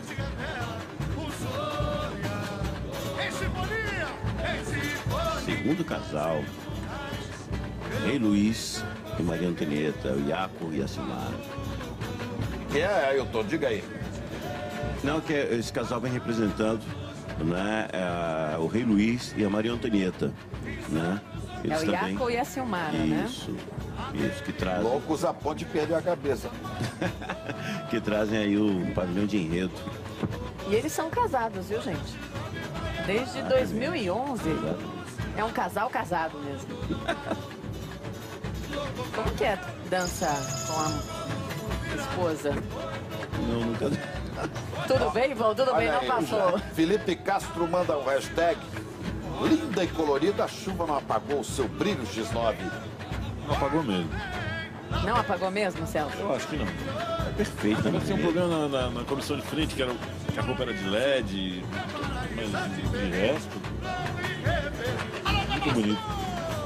S9: Segundo casal, Rei Luiz e Maria Antonieta, o Iaco e a Silmara.
S11: Quem é, Ailton? Diga aí.
S9: Não, que esse casal vem representando, né, é, o Rei Luiz e a Maria Antonieta, né?
S1: É o Iaco e a Silmara, né?
S9: Isso, isso, que trazem,
S11: Loucos a ponte perdeu a cabeça.
S9: que trazem aí o pavilhão de enredo.
S1: E eles são casados, viu, gente? Desde dois mil e onze. É um casal casado mesmo. Como que é dançar com a esposa.
S9: Não, nunca...
S1: Tudo bem, Ivan? Tudo bem, não
S11: aí,
S1: passou.
S11: Felipe Castro manda um hashtag. Linda e colorida, a chuva não apagou o seu brilho, X nove.
S8: Não apagou mesmo.
S1: Não apagou mesmo, Celso?
S8: Eu acho que não.
S9: É perfeito.
S8: Também tinha um problema na, na, na comissão de frente, que, era, que a roupa era de L E D, mas de, de resto... Muito bonito.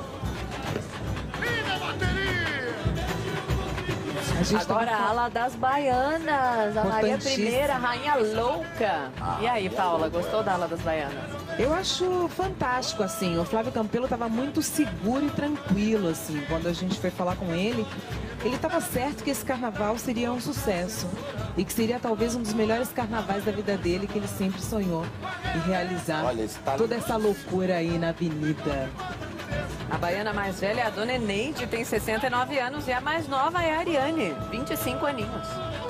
S1: Agora a ala das baianas, a Maria Primeira, rainha louca. E aí, Paula, gostou da ala das baianas?
S10: Eu acho fantástico, assim, o Flávio Campelo estava muito seguro e tranquilo, assim, quando a gente foi falar com ele, ele estava certo que esse carnaval seria um sucesso e que seria talvez um dos melhores carnavais da vida dele, que ele sempre sonhou em realizar.
S11: Olha, está...
S10: toda essa loucura aí na avenida.
S1: A baiana mais velha é a dona Eneide, tem sessenta e nove anos, e a mais nova é a Ariane, vinte e cinco aninhos.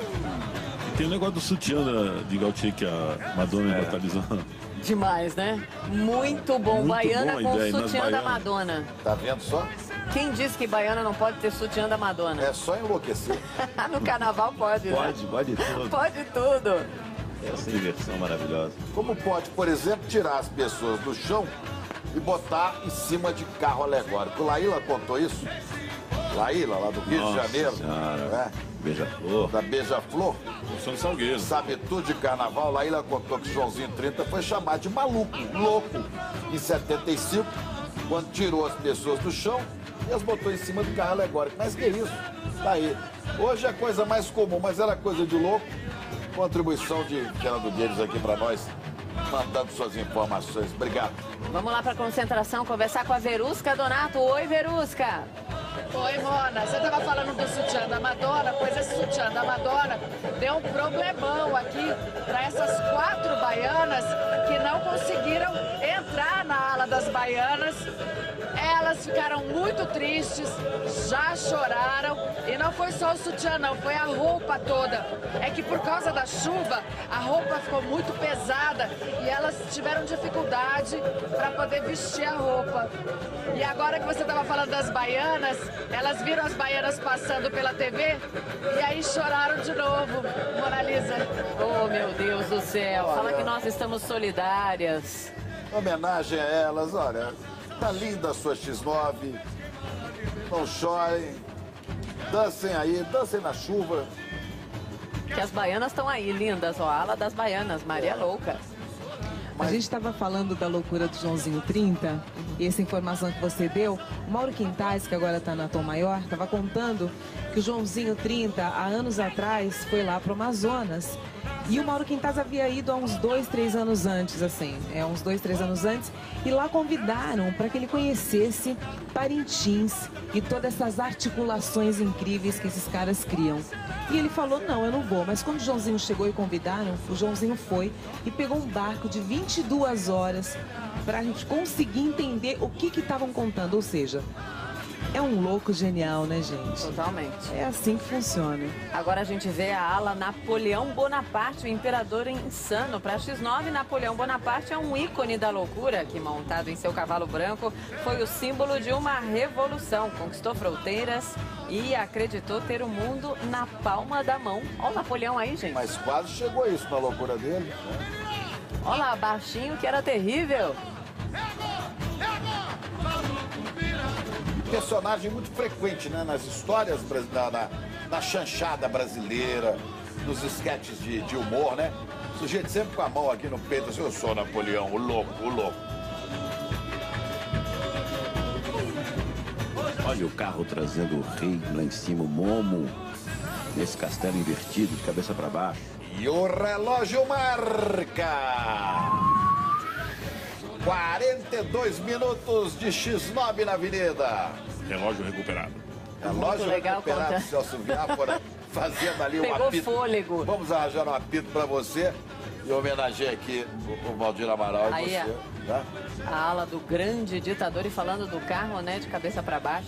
S8: E tem o negócio do sutiã da, de Gautier que a Madonna é. imortalizou.
S1: Demais, né? Muito bom.
S8: Muito
S1: Baiana
S8: bom
S1: com
S8: ideia,
S1: sutiã da Madonna.
S11: Tá vendo só?
S1: Quem disse que baiana não pode ter sutiã da Madonna?
S11: É só enlouquecer.
S1: No carnaval pode, né?
S9: Pode, pode tudo.
S1: Pode tudo.
S9: Essa inversão maravilhosa.
S11: Como pode, por exemplo, tirar as pessoas do chão e botar em cima de carro alegórico? Laíla contou isso? Laíla, lá do Rio
S9: Nossa
S11: de Janeiro.
S9: Senhora.
S11: É.
S9: Beija-flor.
S11: Da Beija-Flor.
S8: São Salgueiro.
S11: Sabe tudo de carnaval. Laíla contou que Joãozinho trinta foi chamado de maluco, louco, em setenta e cinco, quando tirou as pessoas do chão e as botou em cima do carro alegórico. Mas que isso? Tá aí. Hoje é coisa mais comum, mas era coisa de louco. Contribuição de Fernando Guedes aqui para nós, mandando suas informações. Obrigado.
S1: Vamos lá para concentração, conversar com a Verusca Donato. Oi, Verusca.
S4: Oi, Mona. Você estava falando do sutiã da Madonna, pois esse sutiã da Madonna deu um problemão aqui para essas quatro baianas que não conseguiram entrar na ala das baianas. Elas ficaram muito tristes, já choraram, e não foi só o sutiã não, foi a roupa toda. É que por causa da chuva, a roupa ficou muito pesada e elas tiveram dificuldade para poder vestir a roupa. E agora que você estava falando das baianas, elas viram as baianas passando pela T V e aí choraram de novo, Mona Lisa.
S1: Oh, meu Deus do céu, olha, fala que nós estamos solidárias.
S11: Homenagem a elas, olha, tá linda a sua X nove, não chorem, dancem aí, dancem na chuva.
S1: Que as baianas estão aí, lindas, ó, a ala das baianas, Maria é. Louca.
S10: A gente estava falando da loucura do Joãozinho trinta, e essa informação que você deu, o Mauro Quintais, que agora está na Tom Maior, estava contando que o Joãozinho trinta, há anos atrás, foi lá para o Amazonas. E o Mauro Quintais havia ido há uns dois, três anos antes, assim, é, uns dois, três anos antes, e lá convidaram para que ele conhecesse Parintins e todas essas articulações incríveis que esses caras criam. E ele falou, não, eu não vou. Mas quando o Joãozinho chegou e convidaram, o Joãozinho foi e pegou um barco de vinte e duas horas para a gente conseguir entender o que que estavam contando. Ou seja, é um louco genial, né, gente?
S1: Totalmente.
S10: É assim que funciona.
S1: Agora a gente vê a ala Napoleão Bonaparte, o imperador insano. Para X nove, Napoleão Bonaparte é um ícone da loucura que, montado em seu cavalo branco, foi o símbolo de uma revolução. Conquistou fronteiras e acreditou ter o mundo na palma da mão. Olha o Napoleão aí, gente.
S11: Mas quase chegou isso na loucura dele.
S1: Olha lá, baixinho que era terrível.
S11: Personagem muito frequente, né, nas histórias, na, na, na chanchada brasileira, nos esquetes de, de humor, né? O sujeito sempre com a mão aqui no peito, assim, eu sou Napoleão, o louco, o louco.
S9: Olha o carro trazendo o rei lá em cima, o Momo, nesse castelo invertido, de cabeça para baixo.
S11: E o relógio marca! quarenta e dois minutos de X nove na avenida.
S8: Relógio recuperado.
S11: Relógio
S1: legal,
S11: recuperado,
S1: conta.
S11: Celso Viáfora, fazendo ali um
S1: Pegou
S11: apito.
S1: fôlego.
S11: Vamos arranjar um apito para você. E homenagear aqui o, o Valdir Amaral e
S1: Aí,
S11: você. Tá?
S1: A ala do grande ditador, e falando do carro, né, de cabeça para baixo.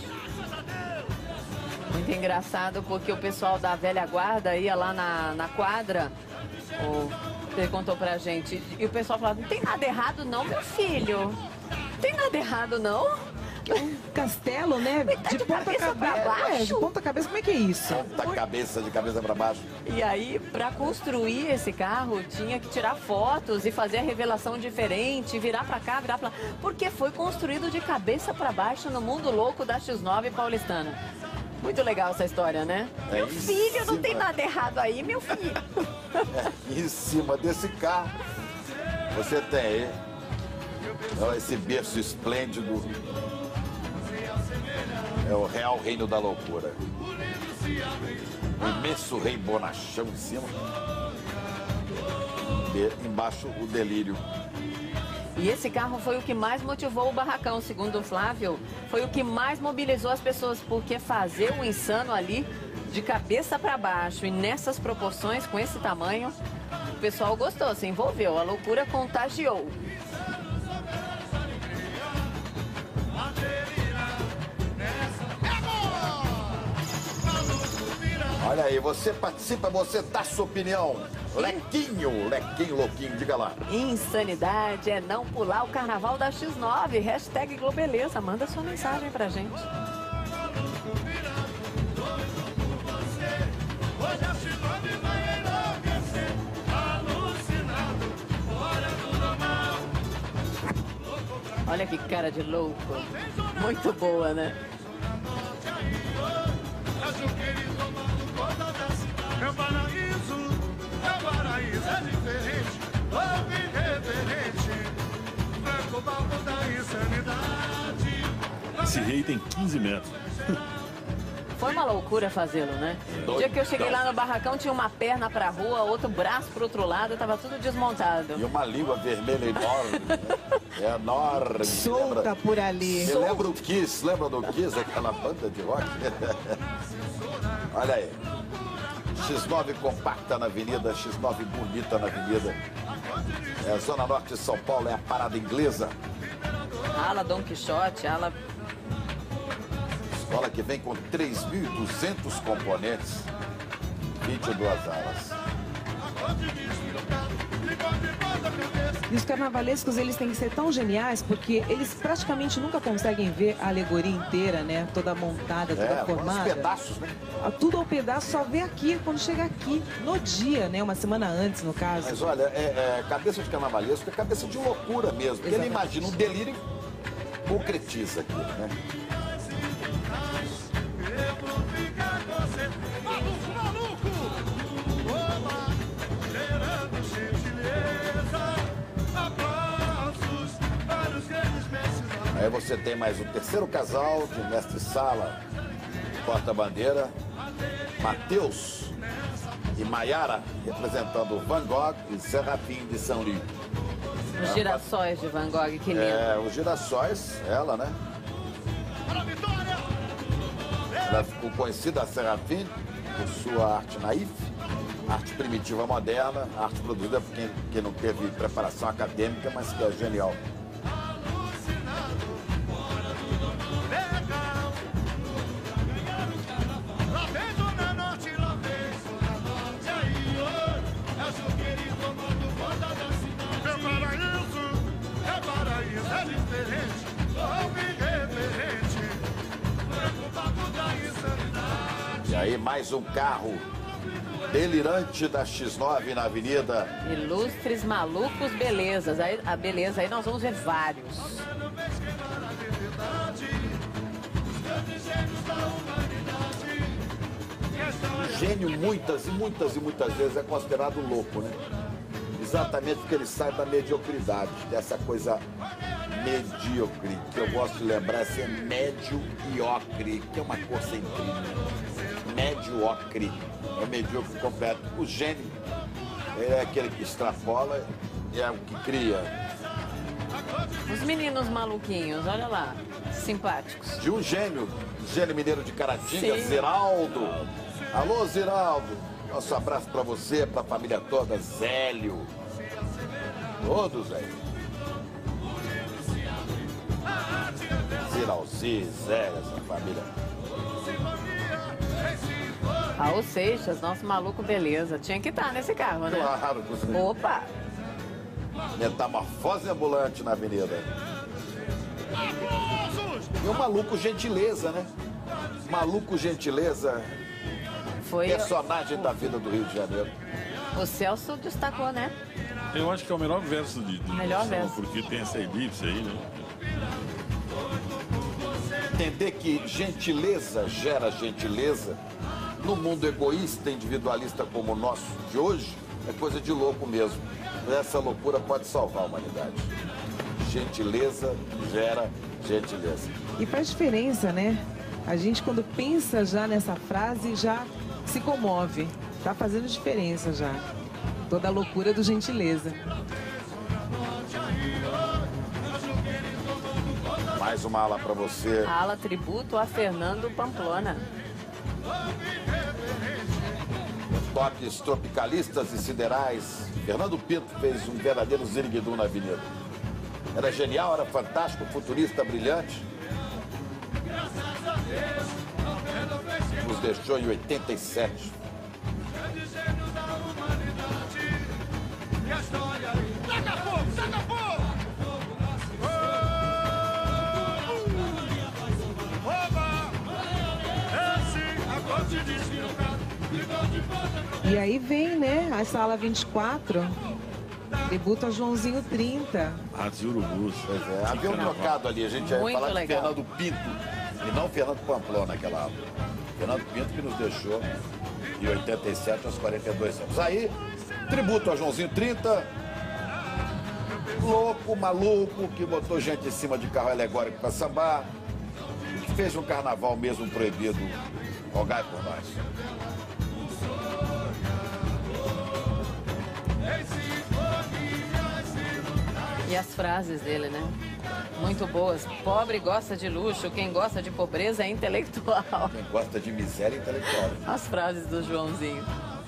S1: Muito engraçado, porque o pessoal da velha guarda ia lá na, na quadra, o, perguntou pra gente, e o pessoal falava, não tem nada errado não, meu filho. Não tem nada errado não.
S10: um castelo, né? De, de ponta cabeça. É, de ponta cabeça, como é que é isso?
S11: Ponta cabeça, de cabeça para baixo.
S1: E aí, para construir esse carro, tinha que tirar fotos e fazer a revelação diferente, virar para cá, virar para lá, porque foi construído de cabeça para baixo no mundo louco da X nove paulistana. Muito legal essa história, né?
S11: É
S1: meu filho,
S11: cima.
S1: não tem nada errado aí, meu filho.
S11: É, em cima desse carro, você tem aí esse berço esplêndido. É o Real Reino da Loucura. O imenso rei bonachão em cima. E embaixo o delírio.
S1: E esse carro foi o que mais motivou o barracão, segundo o Flávio. Foi o que mais mobilizou as pessoas, porque fazer o insano ali de cabeça para baixo e nessas proporções, com esse tamanho, o pessoal gostou, se envolveu. A loucura contagiou.
S11: Olha aí, você participa, você dá sua opinião. Lequinho, Lequinho louquinho, diga lá.
S1: Insanidade é não pular o carnaval da X nove. Hashtag Globeleza. Manda sua mensagem pra gente. Olha que cara de louco. Muito boa, né?
S3: Meu paraíso, meu paraíso é diferente, louco e irreverente, branco balbo da insanidade.
S8: Esse rei tem quinze metros.
S1: Foi uma loucura fazê-lo, né? O dia que eu cheguei lá no barracão, tinha uma perna pra rua, outro braço pro outro lado, tava tudo desmontado.
S11: E uma língua vermelha enorme, né? É enorme.
S10: Solta lembra... por ali.
S11: Me lembra o Kiss, lembra do Kiss, aquela banda de rock? Olha aí. X nove compacta na avenida, X nove bonita na avenida. É a Zona Norte de São Paulo, é a parada inglesa.
S1: Ala Dom Quixote, ala...
S11: Escola que vem com três mil e duzentos componentes, vinte e duas alas.
S10: E os carnavalescos, eles têm que ser tão geniais, porque eles praticamente nunca conseguem ver a alegoria inteira, né? Toda montada, toda
S11: é,
S10: formada.
S11: Os pedaços, né?
S10: Tudo ao pedaço, só vê aqui, quando chega aqui, no dia, né? Uma semana antes, no caso.
S11: Mas olha, é, é cabeça de carnavalesco é cabeça de loucura mesmo. Porque ele imagina um delírio e concretiza aquilo, né? Aí você tem mais o terceiro casal de mestre-sala, porta-bandeira, Matheus e Maiara, representando Van Gogh e Serafim de São Lio.
S1: Os girassóis de Van Gogh, que lindo.
S11: É, os girassóis, ela, né? Ela ficou conhecida, a Serafim, por sua arte naif, arte primitiva moderna, arte produzida por quem, quem não teve preparação acadêmica, mas que é genial. E aí, mais um carro delirante da X nove na avenida.
S1: Ilustres, malucos, belezas. Aí, a beleza, aí nós vamos ver vários.
S11: O gênio, muitas e muitas e muitas vezes, é considerado louco, né? Exatamente porque ele sai da mediocridade, dessa coisa medíocre, que eu gosto de lembrar, assim, é médio e ocre, que é uma coisa incrível. Médio-ocre, é o medíocre completo. O gênio é aquele que extrapola, é o que cria.
S1: Os meninos maluquinhos, olha lá, simpáticos.
S11: De um gênio, gênio mineiro de Caratinga,
S1: Sim.
S11: Ziraldo. Alô, Ziraldo. Nosso abraço pra você, pra família toda, Zélio. Todos aí. Ziralzi, Zélio, essa família.
S1: Raul Seixas, nosso maluco beleza. Tinha que estar nesse carro, né?
S11: Claro.
S1: Opa!
S11: Metamorfose ambulante na avenida.
S3: Aplausos
S11: E o Maluco Gentileza, né? Maluco Gentileza,
S1: Foi
S11: personagem da vida do Rio de Janeiro.
S1: O Celso destacou, né?
S8: Eu acho que é o melhor verso de, de
S1: Melhor
S8: samba,
S1: verso.
S8: porque tem essa elipse aí, né?
S11: Entender que gentileza gera gentileza no mundo egoísta, individualista como o nosso de hoje, é coisa de louco mesmo. Essa loucura pode salvar a humanidade. Gentileza gera gentileza.
S10: E faz diferença, né? A gente, quando pensa já nessa frase, já se comove. Tá fazendo diferença já. Toda a loucura do gentileza.
S11: Mais uma ala para você.
S1: A ala tributo a Fernando Pamplona.
S11: Toques tropicalistas e siderais. Fernando Pinto fez um verdadeiro ziriguidum na avenida. Era genial, era fantástico, futurista, brilhante. Nos deixou em oitenta e sete.
S10: E aí vem, né, a sala vinte e quatro. Debuta Joãozinho trinta.
S8: Ratos e Urubus.
S11: Pois é, havia um trocado ali, a gente ia
S1: Muito
S11: falar
S1: legal.
S11: de Fernando Pinto e não Fernando Pamplona naquela aula. Fernando Pinto que nos deixou de oitenta e sete aos quarenta e dois anos. Aí, tributo a Joãozinho trinta, louco, maluco, que botou gente em cima de carro alegórico para sambar, que fez um carnaval mesmo proibido, rogai por nós.
S1: E as frases dele, né? Muito boas. Pobre gosta de luxo, quem gosta de pobreza é intelectual.
S11: Quem gosta de miséria intelectual.
S1: As frases do Joãozinho.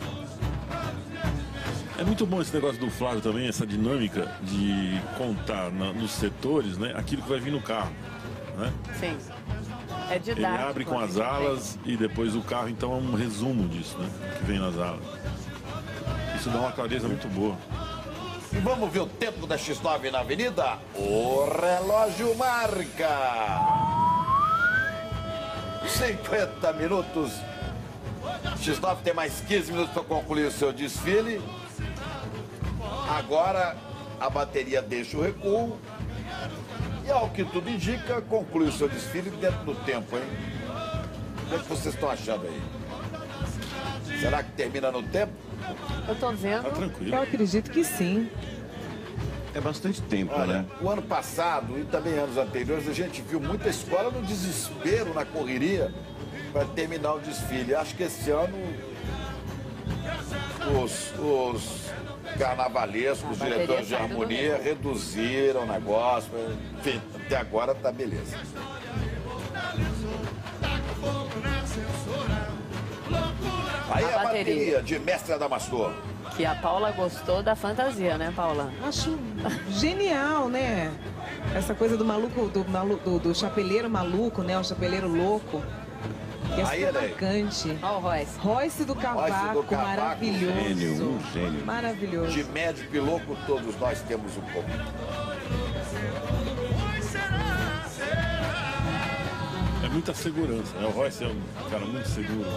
S8: É muito bom esse negócio do Flávio também, essa dinâmica de contar na, nos setores, né, aquilo que vai vir no carro, né?
S1: Sim. É
S8: Ele
S1: didático.
S8: abre com as alas e depois o carro, então, é um resumo disso, né, que vem nas alas. Isso dá uma clareza muito boa.
S11: E vamos ver o tempo da X nove na avenida? O relógio marca cinquenta minutos. X nove tem mais quinze minutos para concluir o seu desfile. Agora a bateria deixa o recuo. E ao que tudo indica, conclui o seu desfile dentro do tempo, hein? O que é que vocês estão achando aí? Será que termina no tempo?
S1: Eu tô vendo.
S8: Tá tranquilo.
S10: Eu acredito que sim.
S9: É bastante tempo,
S11: Olha,
S9: né?
S11: o ano passado e também anos anteriores, a gente viu muita escola no desespero, na correria, para terminar o desfile. Acho que esse ano os, os carnavalescos, os diretores de harmonia reduziram o negócio. Enfim, até agora tá beleza. Aí
S1: A
S11: a, bateria.
S1: bateria
S11: de Mestre Adamastor.
S1: Que a Paula gostou da fantasia, né, Paula?
S10: Acho genial, né? Essa coisa do maluco, do, malu, do, do chapeleiro maluco, né? O chapeleiro louco. Que é
S11: Aí,
S10: super
S11: Elaine.
S10: marcante.
S1: Ó o Royce.
S10: Royce do Cavaco,
S11: Cavaco,
S10: maravilhoso.
S9: Gênio, um gênio.
S10: Maravilhoso.
S11: De médico e louco, todos nós temos um pouco.
S8: É muita segurança, né? O Royce é um cara muito seguro.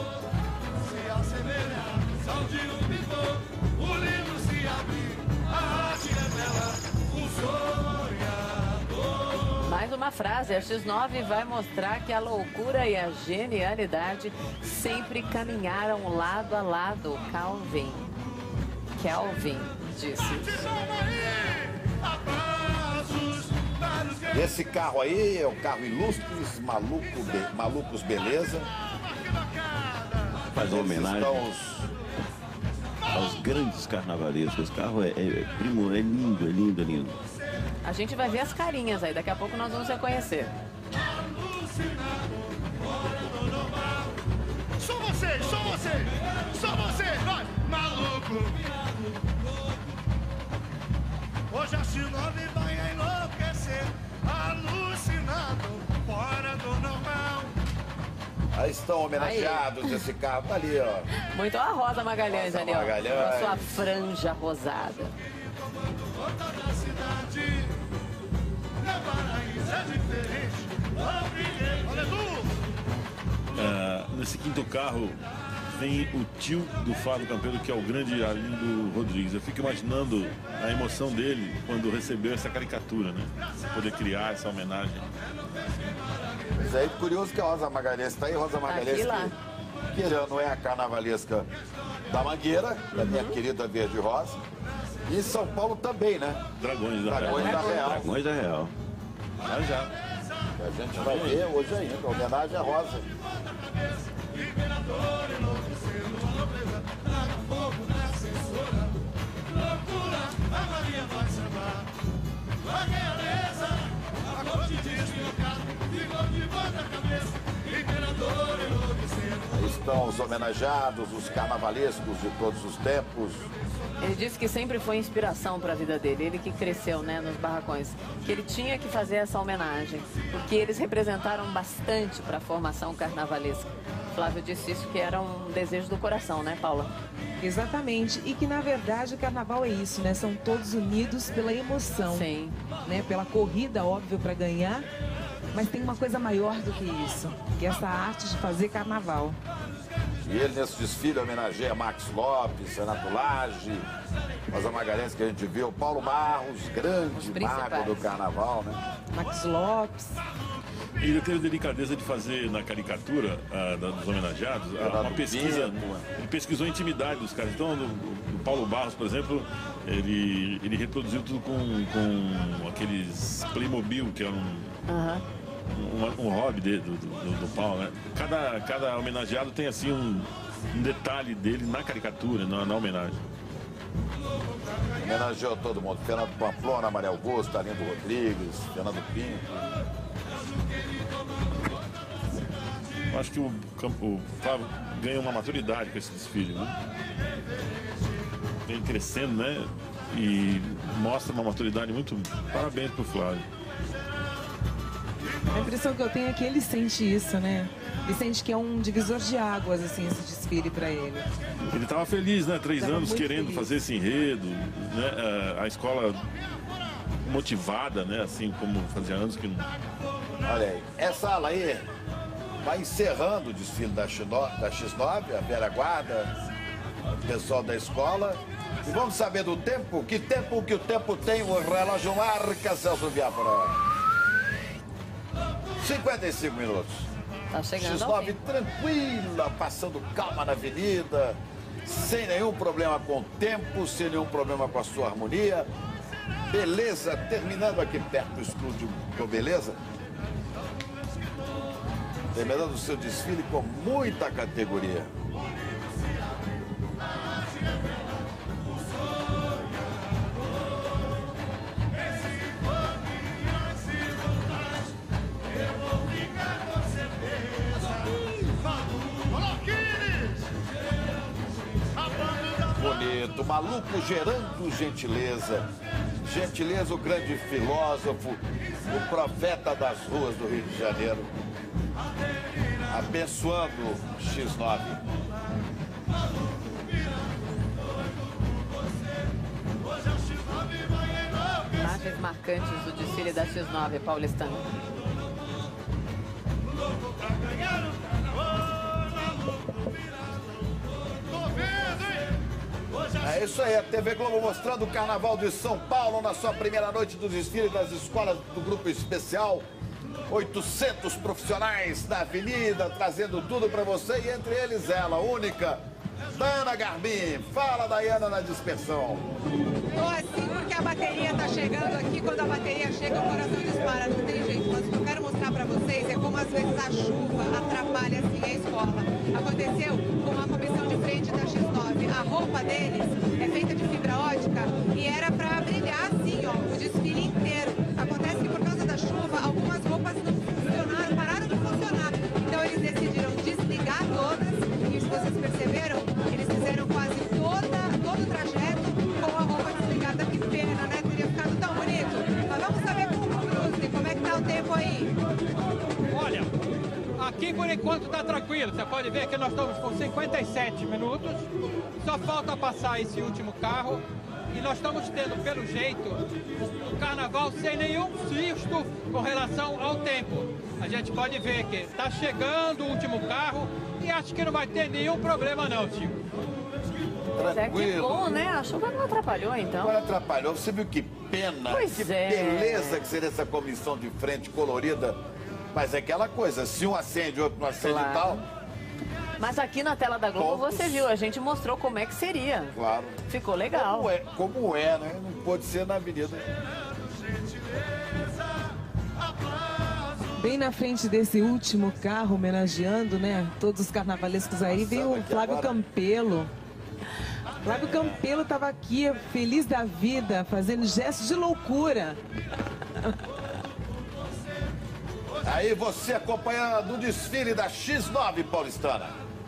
S1: Mais uma frase, a X nove vai mostrar que a loucura e a genialidade sempre caminharam lado a lado. Calvin. Kelvin disse isso.
S11: Esse carro aí é o carro Ilustres Maluco Be- Malucos Beleza.
S9: Faz uma
S11: Eles
S9: homenagem
S11: estão os-
S9: aos grandes carnavalescos. Esse carro é, é, primo, é lindo, é lindo, é lindo.
S1: A gente vai ver as carinhas aí, daqui a pouco nós vamos reconhecer.
S3: Só você, só você, só você, vai, maluco. Hoje a X nove vai enlouquecer, alucinado, fora do normal.
S11: Aí estão homenageados esse carro. Tá ali, ó.
S1: Muito a Rosa Magalhães
S11: Rosa
S1: ali, ó.
S11: Magalhães.
S1: Com a sua franja rosada.
S3: Toda a cidade, meu paraíso é diferente.
S8: Uh, nesse quinto carro vem o tio do Fábio Campeiro, que é o grande Arlindo Rodrigues. Eu fico imaginando a emoção dele quando recebeu essa caricatura, né? Poder criar essa homenagem.
S11: Mas é curioso que a Rosa Magalhães está aí, Rosa Magalhães, que, que já não é a carnavalesca da Mangueira, da minha querida Verde Rosa. E em São Paulo também, né?
S8: Dragões da
S11: Dragões
S8: Real.
S11: da Real.
S9: Dragões da Real.
S8: Já, já.
S11: A gente vai ver hoje ainda, homenagem à Rosa. Aí estão os homenageados, os carnavalescos de todos os tempos.
S1: Ele disse que sempre foi inspiração para a vida dele, ele que cresceu, né, nos barracões, que ele tinha que fazer essa homenagem, porque eles representaram bastante para a formação carnavalesca. Flávio disse isso, que era um desejo do coração, né, Paula?
S10: Exatamente, e que na verdade o carnaval é isso, né? São todos unidos pela emoção,
S1: Sim.
S10: né? Pela corrida, óbvio, para ganhar, mas tem uma coisa maior do que isso, que é essa arte de fazer carnaval.
S11: E ele nesse desfile homenageia Max Lopes, Renato Lage, Rosa Magalhães que a gente viu, Paulo Barros, grande mago do carnaval, né?
S10: Max Lopes.
S8: E ele teve a delicadeza de fazer na caricatura uh, da, dos homenageados uh, uma pesquisa. Ele pesquisou a intimidade dos caras. Então, do, do Paulo Barros, por exemplo, ele, ele reproduziu tudo com, com aqueles Playmobil, que era um.
S1: Uhum.
S8: Um, um hobby de, do, do, do Paulo, né? Cada, cada homenageado tem assim um, um detalhe dele na caricatura, na, na homenagem.
S11: Homenageou todo mundo. Fernando Pamplona, Maria Augusta, Arlindo Rodrigues, Fernando Pinto.
S8: Eu acho que o, o Flávio ganha uma maturidade com esse desfile, né? Vem crescendo, né? E mostra uma maturidade muito... Parabéns pro Flávio.
S10: A impressão que eu tenho é que ele sente isso, né? Ele sente que é um divisor de águas, assim, esse desfile para ele.
S8: Ele estava feliz, né? Três
S10: Tava
S8: anos querendo
S10: feliz.
S8: fazer esse enredo, né? A escola motivada, né? Assim como fazia anos que não...
S11: Olha aí, essa ala aí vai encerrando o desfile da X nove, a velha guarda, o pessoal da escola. E vamos saber do tempo? Que tempo que o tempo tem? O relógio marca, Celso Viáfora. cinquenta e cinco minutos.
S1: Tá chegando
S11: X nove tranquila, passando calma na avenida, sem nenhum problema com o tempo, sem nenhum problema com a sua harmonia. Beleza, terminando aqui perto do estúdio com Beleza. Terminando o seu desfile com muita categoria. Bonito, maluco gerando gentileza. Gentileza, o grande filósofo, o profeta das ruas do Rio de Janeiro. Abençoando X nove.
S1: Imagens marcantes do desfile da X nove paulistana.
S11: É isso aí, a T V Globo mostrando o Carnaval de São Paulo na sua primeira noite do desfile das escolas do Grupo Especial. oitocentos profissionais na avenida, trazendo tudo para você e entre eles ela, única, Dayana Garbim. Fala, Dayana, na dispersão.
S15: Tô assim porque a bateria tá chegando aqui. Quando a bateria chega, o coração dispara. Não tem jeito. Mas o que eu quero mostrar pra vocês é como às vezes a chuva atrapalha assim a escola. Aconteceu com uma comissão de frente da X nove. A roupa deles é feita de fibra ótica e era pra brilhar assim, ó, o desfile inteiro. Acontece que por causa da chuva, algumas roupas não funcionaram, pararam de funcionar. Então eles decidiram desligar todas. E se vocês perceberam, eles fizeram quase toda, todo o trajeto com a roupa desligada. Que pena, né? Teria ficado tão bonito. Mas vamos saber com o Bruce, como é que tá o tempo aí?
S16: Olha, aqui por enquanto tá tranquilo. Você pode ver que nós estamos com cinquenta e sete minutos. Só falta passar esse último carro E nós estamos tendo, pelo jeito, o carnaval sem nenhum susto com relação ao tempo. A gente pode ver que está chegando o último carro e acho que não vai ter nenhum problema não, Chico.
S1: Mas é que bom, né? A chuva não atrapalhou, então.
S11: Não atrapalhou. Você viu que pena,
S1: pois
S11: que
S1: é.
S11: beleza que seria essa comissão de frente colorida. Mas é aquela coisa, se um acende, outro não acende
S1: Claro.
S11: e tal...
S1: Mas aqui na tela da Globo
S11: Pontos.
S1: você viu, a gente mostrou como é que seria.
S11: Claro.
S1: Ficou legal.
S11: Como é, como é, né? Não pode ser na avenida.
S10: Bem na frente desse último carro, homenageando, né, todos os carnavalescos aí, veio o Flávio
S11: agora.
S10: Campelo. Flávio Campelo estava aqui, feliz da vida, fazendo gestos de loucura.
S11: Aí você acompanhando o desfile da X nove paulistana.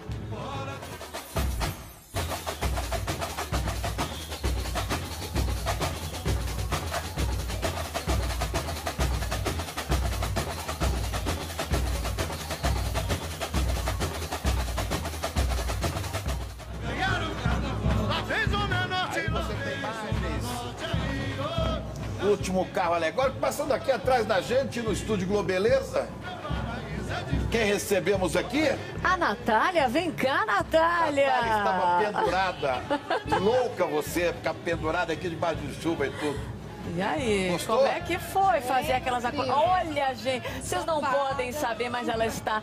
S11: Último carro alegórico, passando aqui atrás da gente no estúdio Globeleza. Quem recebemos aqui?
S1: A Natália, vem cá, Natália!
S11: A Natália estava pendurada. Louca você, ficar pendurada aqui debaixo de chuva e tudo.
S1: E aí,
S11: Gostou?
S1: como é que foi fazer
S14: É
S1: aquelas... aco-
S14: incrível.
S1: Olha, gente, vocês não podem saber, mas ela está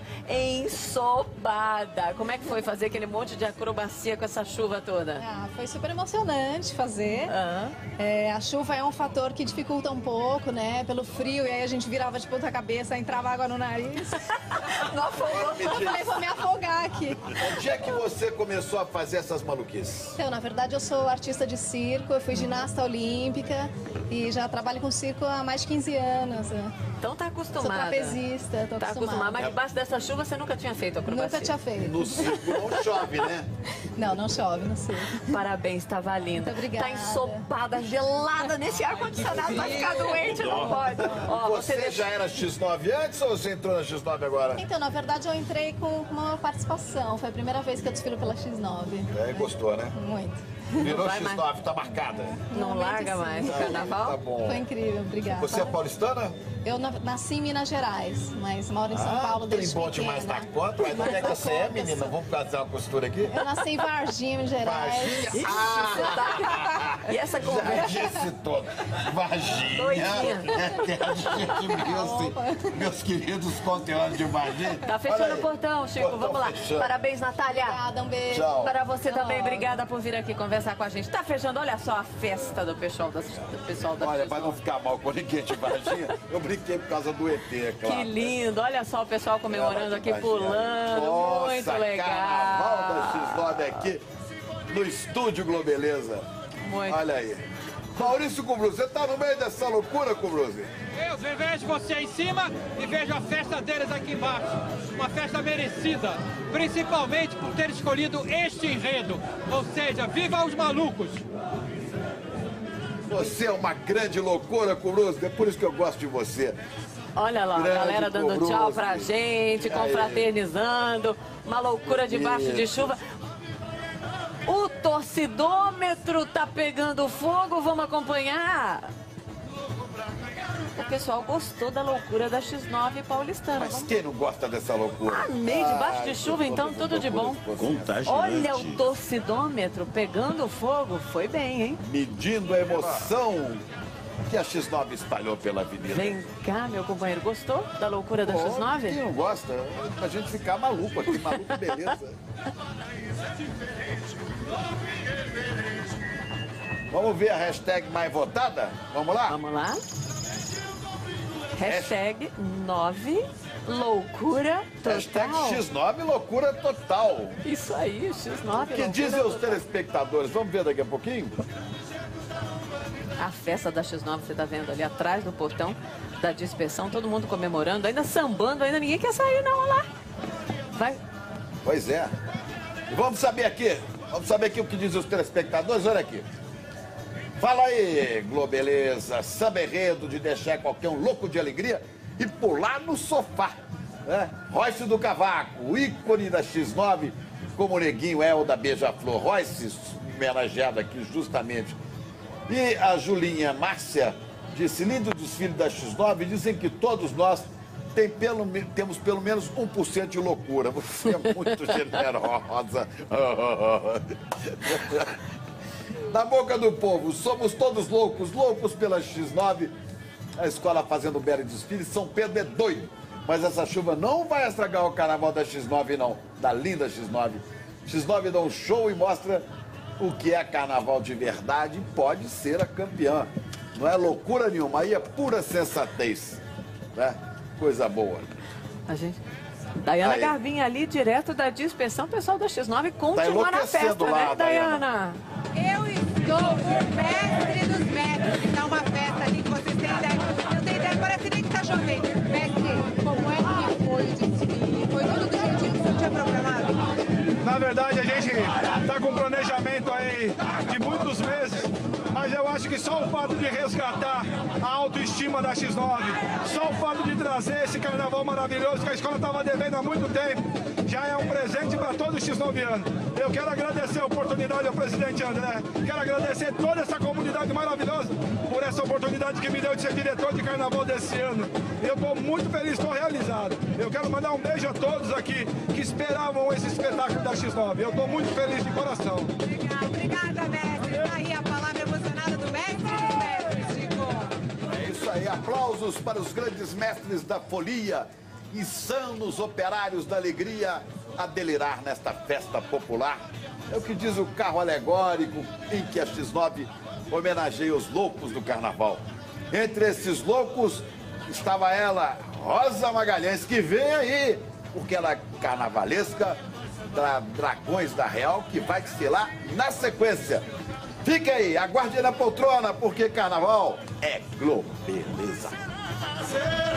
S1: ensopada. Como é que foi fazer aquele monte de acrobacia com essa chuva toda?
S14: Ah, foi super emocionante fazer.
S1: Ah.
S14: É, a chuva é um fator que dificulta um pouco, né? Pelo frio, e aí a gente virava de ponta cabeça, entrava água no nariz.
S1: Não afogou.
S14: Eu falei, vou me afogar aqui.
S11: Onde é que você começou a fazer essas maluquices?
S14: Então, na verdade, eu sou artista de circo, eu fui ginasta olímpica e já trabalho com circo há mais de quinze anos. Né?
S1: Então tá acostumada.
S14: Sou trapezista, tô
S1: Tá
S14: acostumada.
S1: acostumada, mas debaixo dessa chuva você nunca tinha feito acrobacia?
S14: Nunca tinha feito.
S11: No circo não chove, né?
S14: Não, não chove no circo.
S1: Parabéns, estava linda.
S14: Muito obrigada.
S1: Tá ensopada, gelada nesse ar-condicionado, vai ficar doente, não pode. Ó,
S11: Você,
S1: você
S11: já era X nove antes ou você entrou na X nove agora?
S14: Então, na verdade, eu entrei com uma participação. Foi a primeira vez que eu desfilo pela X nove.
S11: É, gostou, né?
S14: Muito.
S11: Virou
S1: vai
S11: X nove,
S1: mais.
S11: tá marcada.
S1: não larga
S14: sim.
S1: mais o
S11: Tá
S1: carnaval?
S11: bom.
S14: Foi incrível, obrigada.
S11: Você é paulistana?
S14: Eu na- nasci em Minas Gerais, mas moro em São
S11: Ah,
S14: Paulo
S11: tem
S14: desde
S11: bonde mais na
S14: pequena.
S11: conta. Mas onde é que
S14: Mais
S11: você
S14: na
S11: é,
S14: conta,
S11: menina?
S14: sou-
S11: Vamos fazer uma costura aqui?
S14: Eu nasci em Varginha, Minas Gerais.
S11: Varginha?
S1: Ixi,
S11: Ah!
S1: você tá... E essa
S11: Já
S1: conversa...
S11: disse todo. Varginha.
S1: Doidinha.
S11: É, a gente meus, meus queridos conteúdos de Varginha.
S1: Tá fechando
S11: Olha
S1: o
S11: aí.
S1: portão, Chico.
S11: Portão
S1: Vamos lá.
S11: fechando.
S1: Parabéns, Natália.
S14: Obrigada, um beijo.
S11: Tchau.
S1: Para você também,
S14: Tchau.
S1: obrigada por vir aqui conversar com a gente. Tá fechando, olha só a festa do pessoal da, do pessoal da
S11: Olha,
S1: X
S11: para não
S1: nove.
S11: ficar mal com ninguém de Varginha, eu brinquei por causa do E T, é claro.
S1: Que lindo, olha só o pessoal comemorando aqui, pulando,
S11: Nossa,
S1: muito legal.
S11: Carnaval da X nove aqui no estúdio Globeleza.
S1: Muito.
S11: Olha aí. Maurício Cubruzzi, você tá no meio dessa loucura, Cubruzzi?
S16: Eu vejo você aí em cima e vejo a festa deles aqui embaixo. Uma festa merecida, principalmente por ter escolhido este enredo. Ou seja, viva os malucos!
S11: Você é uma grande loucura, Cubruzzi, é por isso que eu gosto de você.
S1: Olha lá, a
S11: Grande
S1: galera dando
S11: Cubruzzi.
S1: tchau pra gente,
S11: E aí?
S1: confraternizando, uma loucura debaixo de
S11: Isso.
S1: chuva. O torcidômetro tá pegando fogo, vamos acompanhar? O pessoal gostou da loucura da X nove paulistana.
S11: Mas
S1: Vamos...
S11: quem não gosta dessa loucura?
S1: Amei, debaixo de
S11: Ai,
S1: chuva,
S11: que
S1: então
S11: todas
S1: tudo
S11: as
S1: de bom.
S11: loucuras
S9: Contagiante.
S1: Olha o torcidômetro pegando fogo, foi bem, hein?
S11: Medindo a emoção que a X nove espalhou pela avenida.
S1: Vem cá, meu companheiro, gostou da loucura da
S11: Pô,
S1: X nove?
S11: Quem não gosta? A gente ficar maluco aqui, maluco, beleza. Vamos ver a hashtag mais votada? Vamos lá?
S1: Vamos lá. Hashtag nove loucura total.
S11: Hashtag X nove loucura total.
S1: Isso aí, X nove
S11: O que
S1: loucura
S11: dizem os
S1: total.
S11: telespectadores? Vamos ver daqui a pouquinho?
S1: A festa da X nove, você tá vendo ali atrás do portão da dispersão, todo mundo comemorando, ainda sambando, ainda ninguém quer sair não, olha lá. Vai.
S11: Pois é. E vamos saber aqui, vamos saber aqui o que dizem os telespectadores, olha aqui. Fala aí, Globeleza, samba enredo de deixar qualquer um louco de alegria e pular no sofá. Né? Royce do Cavaco, o ícone da X nove, como o neguinho é o da Beija-Flor. Royce, homenageado aqui justamente E a Julinha Márcia disse, lindo desfile da X nove, dizem que todos nós tem pelo, temos pelo menos um por cento de loucura. Você é muito generosa. Na boca do povo, somos todos loucos, loucos pela X nove. A escola fazendo um belo desfile, São Pedro é doido. Mas essa chuva não vai estragar o carnaval da X nove, não. Da linda X nove. X nove dá um show e mostra o que é carnaval de verdade e pode ser a campeã. Não é loucura nenhuma, aí é pura sensatez, né? Coisa boa.
S1: A gente... Daiana
S11: Aí.
S1: Garvin ali, direto da dispersão, o pessoal da X nove continua na festa,
S11: lá,
S1: né, Daiana?
S15: Eu estou o mestre dos mestres, que tá uma festa ali que vocês têm ideia. Não tem ideia, parece nem que tá chovendo. Mestre, como é que foi o desfile? Foi tudo do jeitinho que você tinha programado?
S17: Na verdade, a gente tá com um planejamento aí de muitos meses, mas eu acho que só o fato de resgatar a autoestima da X nove, só o fato de trazer esse carnaval maravilhoso que a escola estava devendo há muito tempo, já é um presente para todos os X nove anos. Eu quero agradecer a oportunidade ao presidente André, quero agradecer toda essa comunidade maravilhosa por essa oportunidade que me deu de ser diretor de carnaval desse ano. Eu estou muito feliz, estou realizado. Eu quero mandar um beijo a todos aqui que esperavam esse espetáculo da X nove. Eu estou muito feliz de coração.
S15: Legal, obrigada, mestre. Tá aí a palavra emocionada do mestre e dos mestres, Chico.
S11: É isso aí, aplausos para os grandes mestres da folia, insanos operários da alegria a delirar nesta festa popular. É o que diz o carro alegórico em que a X nove homenageia os loucos do carnaval. Entre esses loucos estava ela, Rosa Magalhães, que vem aí, porque ela é carnavalesca da Dragões da Real, que vai desfilar na sequência. Fique aí, aguarde na poltrona, porque carnaval é Globo, beleza?